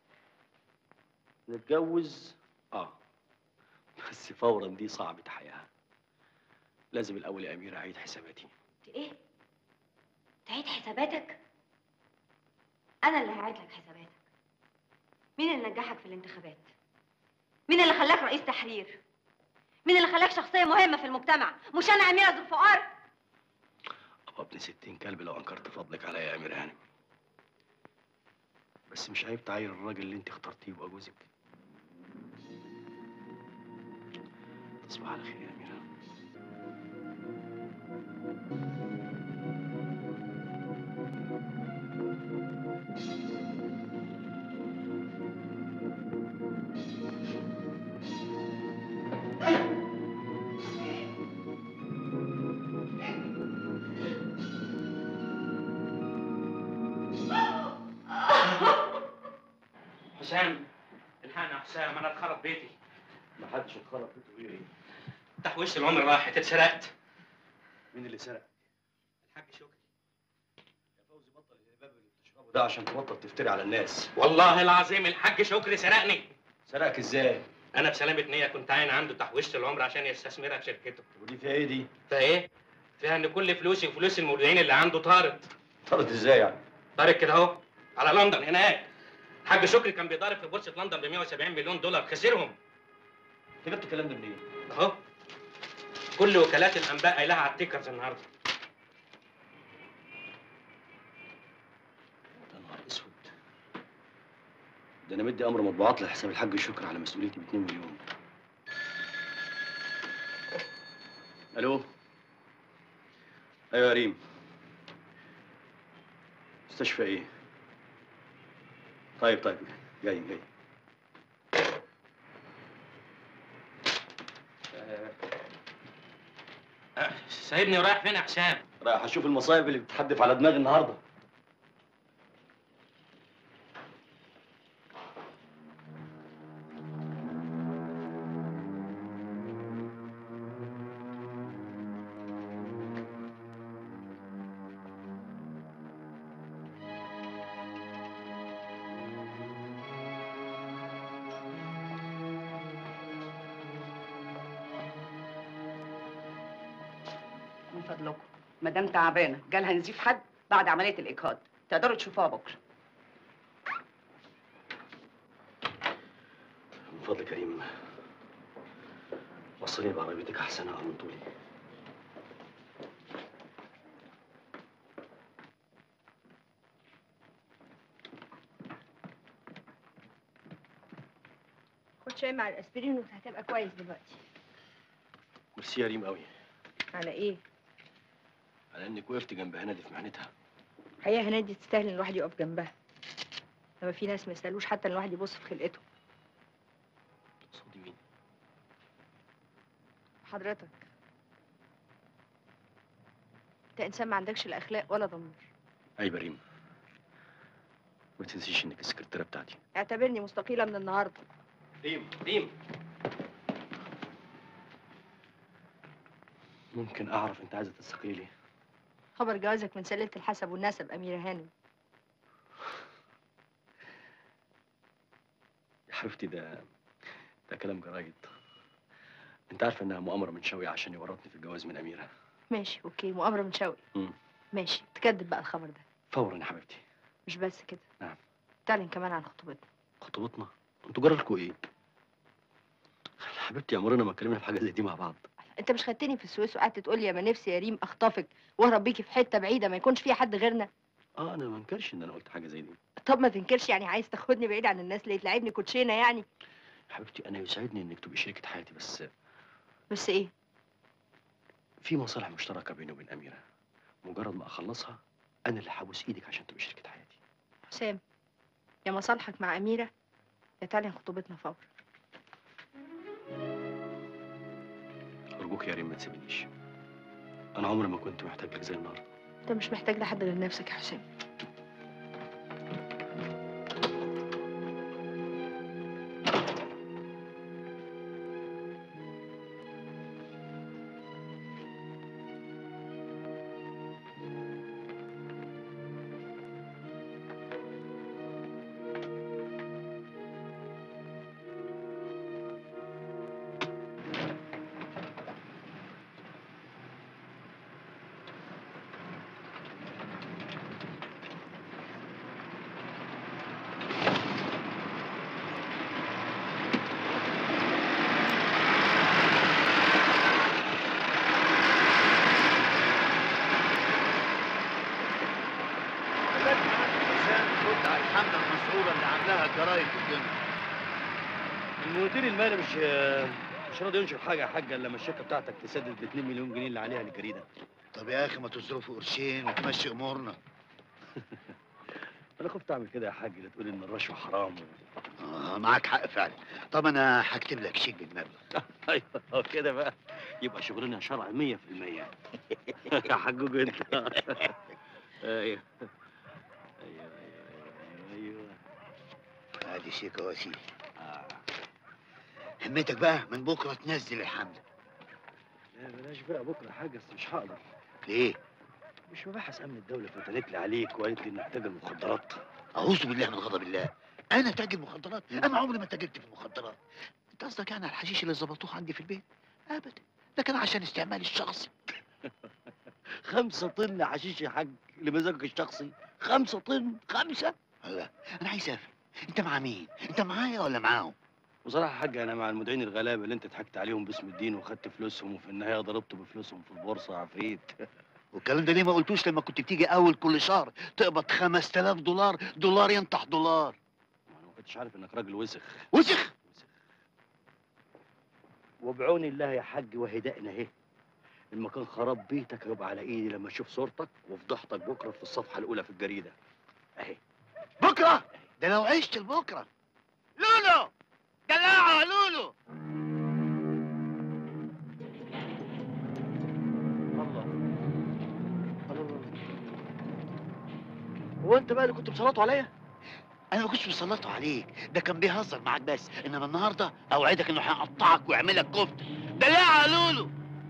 نتجوز؟ اه بس فورا دي صعبة حياة. لازم الاول يا اميره اعيد حساباتي. ايه؟ تعيد حساباتك؟ انا اللي هعيد لك حساباتك. مين اللي نجحك في الانتخابات؟ مين اللي خلاك رئيس تحرير؟ مين اللي خلاك شخصيه مهمه في المجتمع؟ مش انا اميره ذو الفقار؟ ابقى ابن ستين كلب لو انكرت فضلك عليا يا اميره هانم. بس مش عيب تعاير الراجل اللي انت اخترتيه يبقى جوزك. تصبح على خير يا اميره. حسام الحقنا يا حسام، انا اتخرب بيتي. ما حدش اتخرب بيته غيري. تحويشة العمر راحت، اتسرقت. مين اللي سرق؟ الحاج شكري. يا فوزي بطل الهباب اللي بتشربه وده عشان تبطل تفتري على الناس. والله العظيم الحاج شكري سرقني. سرقك ازاي؟ انا بسلامة نية كنت عاين عنده تحويشة العمر عشان يستثمرها في شركته. ودي فيها ايه دي؟ فيها ايه؟ فيها ان كل فلوسي وفلوس المودعين اللي عنده طارت. طارت ازاي يعني؟ طارت كده اهو على لندن هناك. الحاج شكري كان بيضارب في بورصة لندن ب مية وسبعين مليون دولار، خسرهم. انت جبت الكلام ده منين؟ اهو كل وكالات الانباء قايلها على التيكرز النهارده. يا نهار اسود، ده انا مدي امر مطبوعات لحساب الحاج شكري على مسؤوليتي ب اتنين مليون. الو. ايوه يا ريم. مستشفى ايه؟ طيب طيب جاي جاي. أه سايبني ورايح فين يا حسام؟ رايح اشوف المصايب اللي بتحدف على دماغي النهارده. من فضلكم مدام تعبانه جالها نزيف حد بعد عمليه الاجهاض، تقدروا تشوفوها بكره. من فضلك يا ريم وصليني بعربيتك احسن من طولي. خد شاي مع الاسبرين وانت هتبقى كويس دلوقتي. ميرسي يا ريم قوي على ايه؟ على انك وقفت جنب هنادي في محنتها. الحقيقه هنادي تستاهل ان الواحد يقف جنبها. لما في ناس ما يستاهلوش حتى ان الواحد يبص في خلقته. تقصدي مين؟ حضرتك انت انسان ما عندكش لا اخلاق ولا ضمير. ايوه ريم، ما تنسيش انك السكرتيره بتاعتي. اعتبرني مستقيله من النهارده. ريم ريم، ممكن اعرف انت عايزه تستقيلي ليه؟ خبر جوازك من سلة الحسب والنسب أميرة هانم. يا حبيبتي ده ده كلام جرايد. انت عارفه انها مؤامره من شوقي عشان يورطني في الجواز من اميره. ماشي اوكي، مؤامرة من شوقي. امم ماشي، تكذب بقى الخبر ده. فورا يا حبيبتي. مش بس كده. نعم. تعلن كمان عن خطوبتنا. خطوبتنا؟ انتوا جرالكوا ايه؟ حبيبتي عمرنا ما اتكلمنا في حاجه زي دي مع بعض. انت مش خدتني في السويس وقعدت تقول لي يا ما نفسي يا ريم اخطفك واهرب بيكي في حته بعيده ما يكونش فيها حد غيرنا. اه انا ما انكرش ان انا قلت حاجه زي دي. طب ما تنكرش، يعني عايز تاخدني بعيد عن الناس اللي تلعبني كوتشينه يعني. حبيبتي انا يسعدني انك تبقي شريكه حياتي، بس بس ايه؟ في مصالح مشتركه بيني وبين اميره، مجرد ما اخلصها انا اللي هبوس ايدك عشان تبقي شريكه حياتي. حسام، يا مصالحك مع اميره يا تعلن خطوبتنا فورا. ارجوك يا ريم ما تسيبنيش، انا عمري ما كنت محتاج لك زي النهارده. انت مش محتاج لحد غير نفسك يا حسام. المدير المالي مش مش راضي ينشر حاجه يا حاجه الا لما الشركه بتاعتك تسدد ب اتنين مليون جنيه اللي عليها للجريده. طب يا اخي ما تصرفوا قرشين وتمشي امورنا. انا خفت اعمل كده يا حاج، لا تقول ان الرشوه حرام. اه معاك حق فعلا. طب انا هكتب لك شيك بالمبلغ. ايوه كده بقى يبقى شغلنا شرعي مية في المية. يا حجوج انت. ايوه ايوه ايوه ايوه ادي شيك اهو يا سيدي. همتك بقى من بكره تنزل الحمله. لا بلاش بقى بكره حاجه، بس مش هقدر. ليه؟ مش مباحث امن الدوله فتنت لي عليك وقالت لي انك تاجر مخدرات؟ اعوذ بالله من غضب الله. انا تاجر مخدرات؟ انا عمري ما تاجرت في المخدرات. انت قصدك يعني على الحشيش اللي ظبطوه عندي في البيت؟ ابدا، ده كان عشان استعمالي الشخصي. خمسة طن حشيش يا حاج لمزاجك الشخصي؟ خمسة طن؟ خمسة؟ لا، انا عايز افهم، انت مع مين؟ انت معايا ولا معاهم؟ بصراحة يا حاج أنا مع المدعين الغلابة اللي أنت ضحكت عليهم باسم الدين وخدت فلوسهم وفي النهاية ضربت بفلوسهم في البورصة عفريت. والكلام ده ليه ما قلتوش لما كنت بتيجي اول كل شهر تقبض خمسة آلاف دولار؟ دولار ينطح دولار. أنا ما كنتش عارف إنك راجل وسخ. وسخ؟ وبعون الله يا حاج وهدائنا أهي. المكان خراب بيتك هيبقى على إيدي لما أشوف صورتك وفضحتك بكرة في الصفحة الأولى في الجريدة. أهي. بكرة؟ ده لو عشت لبكرة. لولو دلعها لولو. هو انت بقى اللي كنت مسلطه عليا؟ انا ما كنتش مسلطه عليك، ده كان بيهزر معاك بس، انما النهارده اوعدك انه هيقطعك ويعملك كفته. دلعها لولو.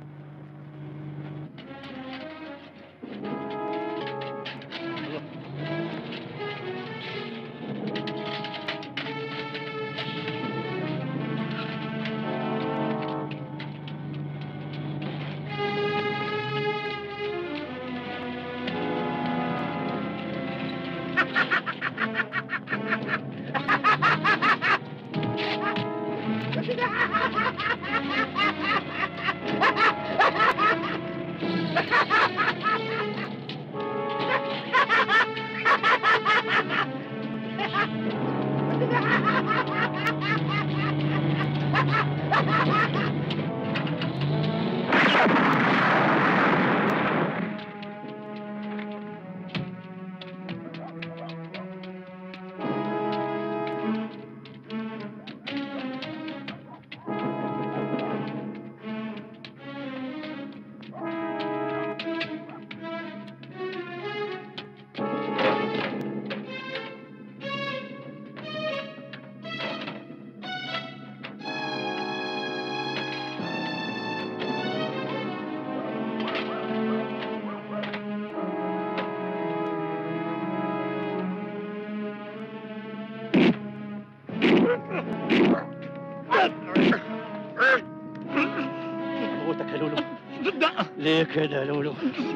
موتك يا لولو. ليه كده يا لولو؟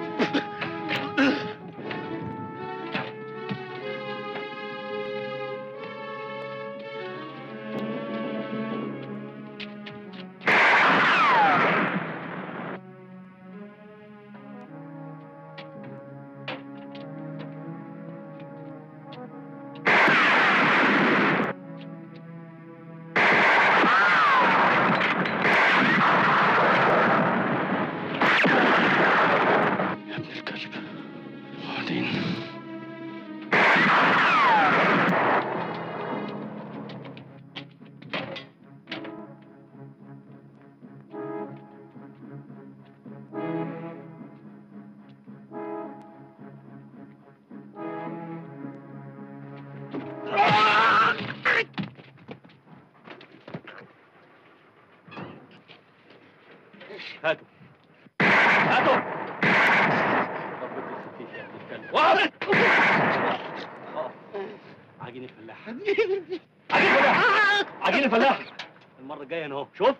هاتوا هاتوا ربك الخفيف يا ابن الكلب. واحد عجين الفلاح عجين الفلاح عجين الفلاح. المرة الجاية انا اهو شوف.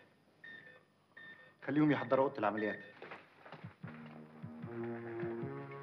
خليهم يحضروا اوضه العمليات.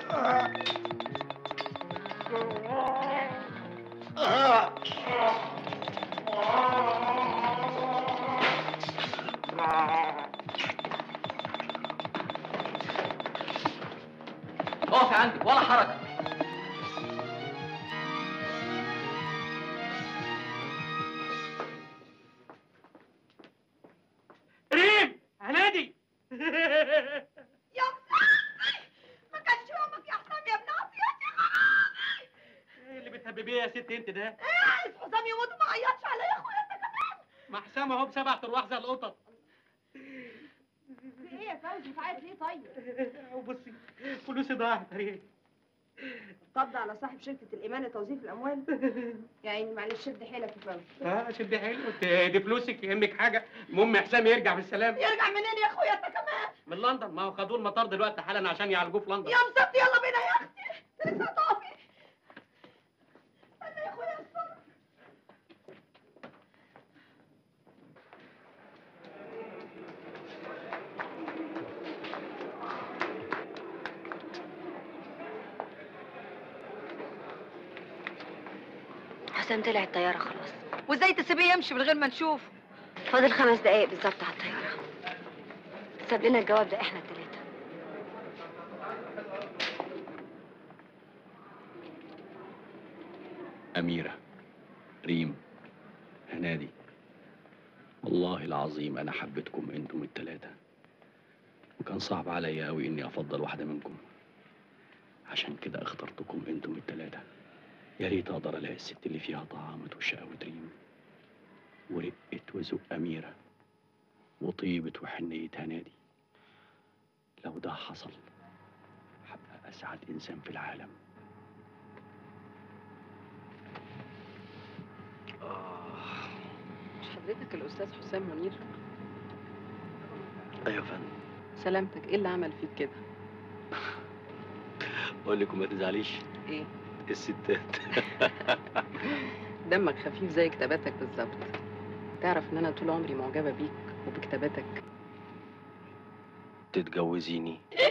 اقفي عندك ولا حركه. ريم هنادي يا مصاصي ما كانش يومك يا حسام يا ابن عصيتي. ايه اللي بتهببيه يا ست انت ده؟ ايه عايز حسام يموت وما عيطش عليا يا اخويا انت كمان؟ ما حسام اهو بسبع ارواح زي القطط. في ايه يا فوزي بتعيط ليه طيب؟ وبصي فلوسي ضاعت يا ريم. قبض على صاحب شركة الإيمان لتوظيف الأموال. يا عيني معلش شد حيلك يا فوزي. اه شدي حلو دي فلوسك يهمك حاجه؟ المهم حسام يرجع بالسلامه. يرجع منين يا اخويا انت كمان؟ من لندن، ما هو خدوه المطار دلوقتي حالا عشان يعالجوه في لندن. يا مصيبتي يلا بينا يا اختي. لسه طافي. انا يا اخويا الصبر. حسام طلع الطيارة خلاص. وازاي تسيبيه يمشي من غير ما نشوفه؟ فاضل خمس دقايق بالظبط على الطيارة. ساب لنا الجواب ده احنا التلاتة. أميرة، ريم، هنادي، والله العظيم أنا حبيتكم أنتم التلاتة، وكان صعب عليا أوي إني أفضل واحدة منكم، عشان كده اخترتكم أنتم التلاتة. يا ريت أقدر ألاقي الست اللي فيها طعامة وشقاوة ريم، ورقة وذوق أميرة، وطيبة وحنية هنادي. لو ده حصل هبقى أسعد إنسان في العالم. مش حضرتك الأستاذ حسام منير؟ أيوة يا فندم. سلامتك، إيه اللي عمل فيك كده؟ أقول لك وما تزعليش. إيه؟ الستات. دمك خفيف زي كتاباتك بالظبط. تعرف إن أنا طول عمري معجبة بيك وبكتاباتك. تتجوزيني؟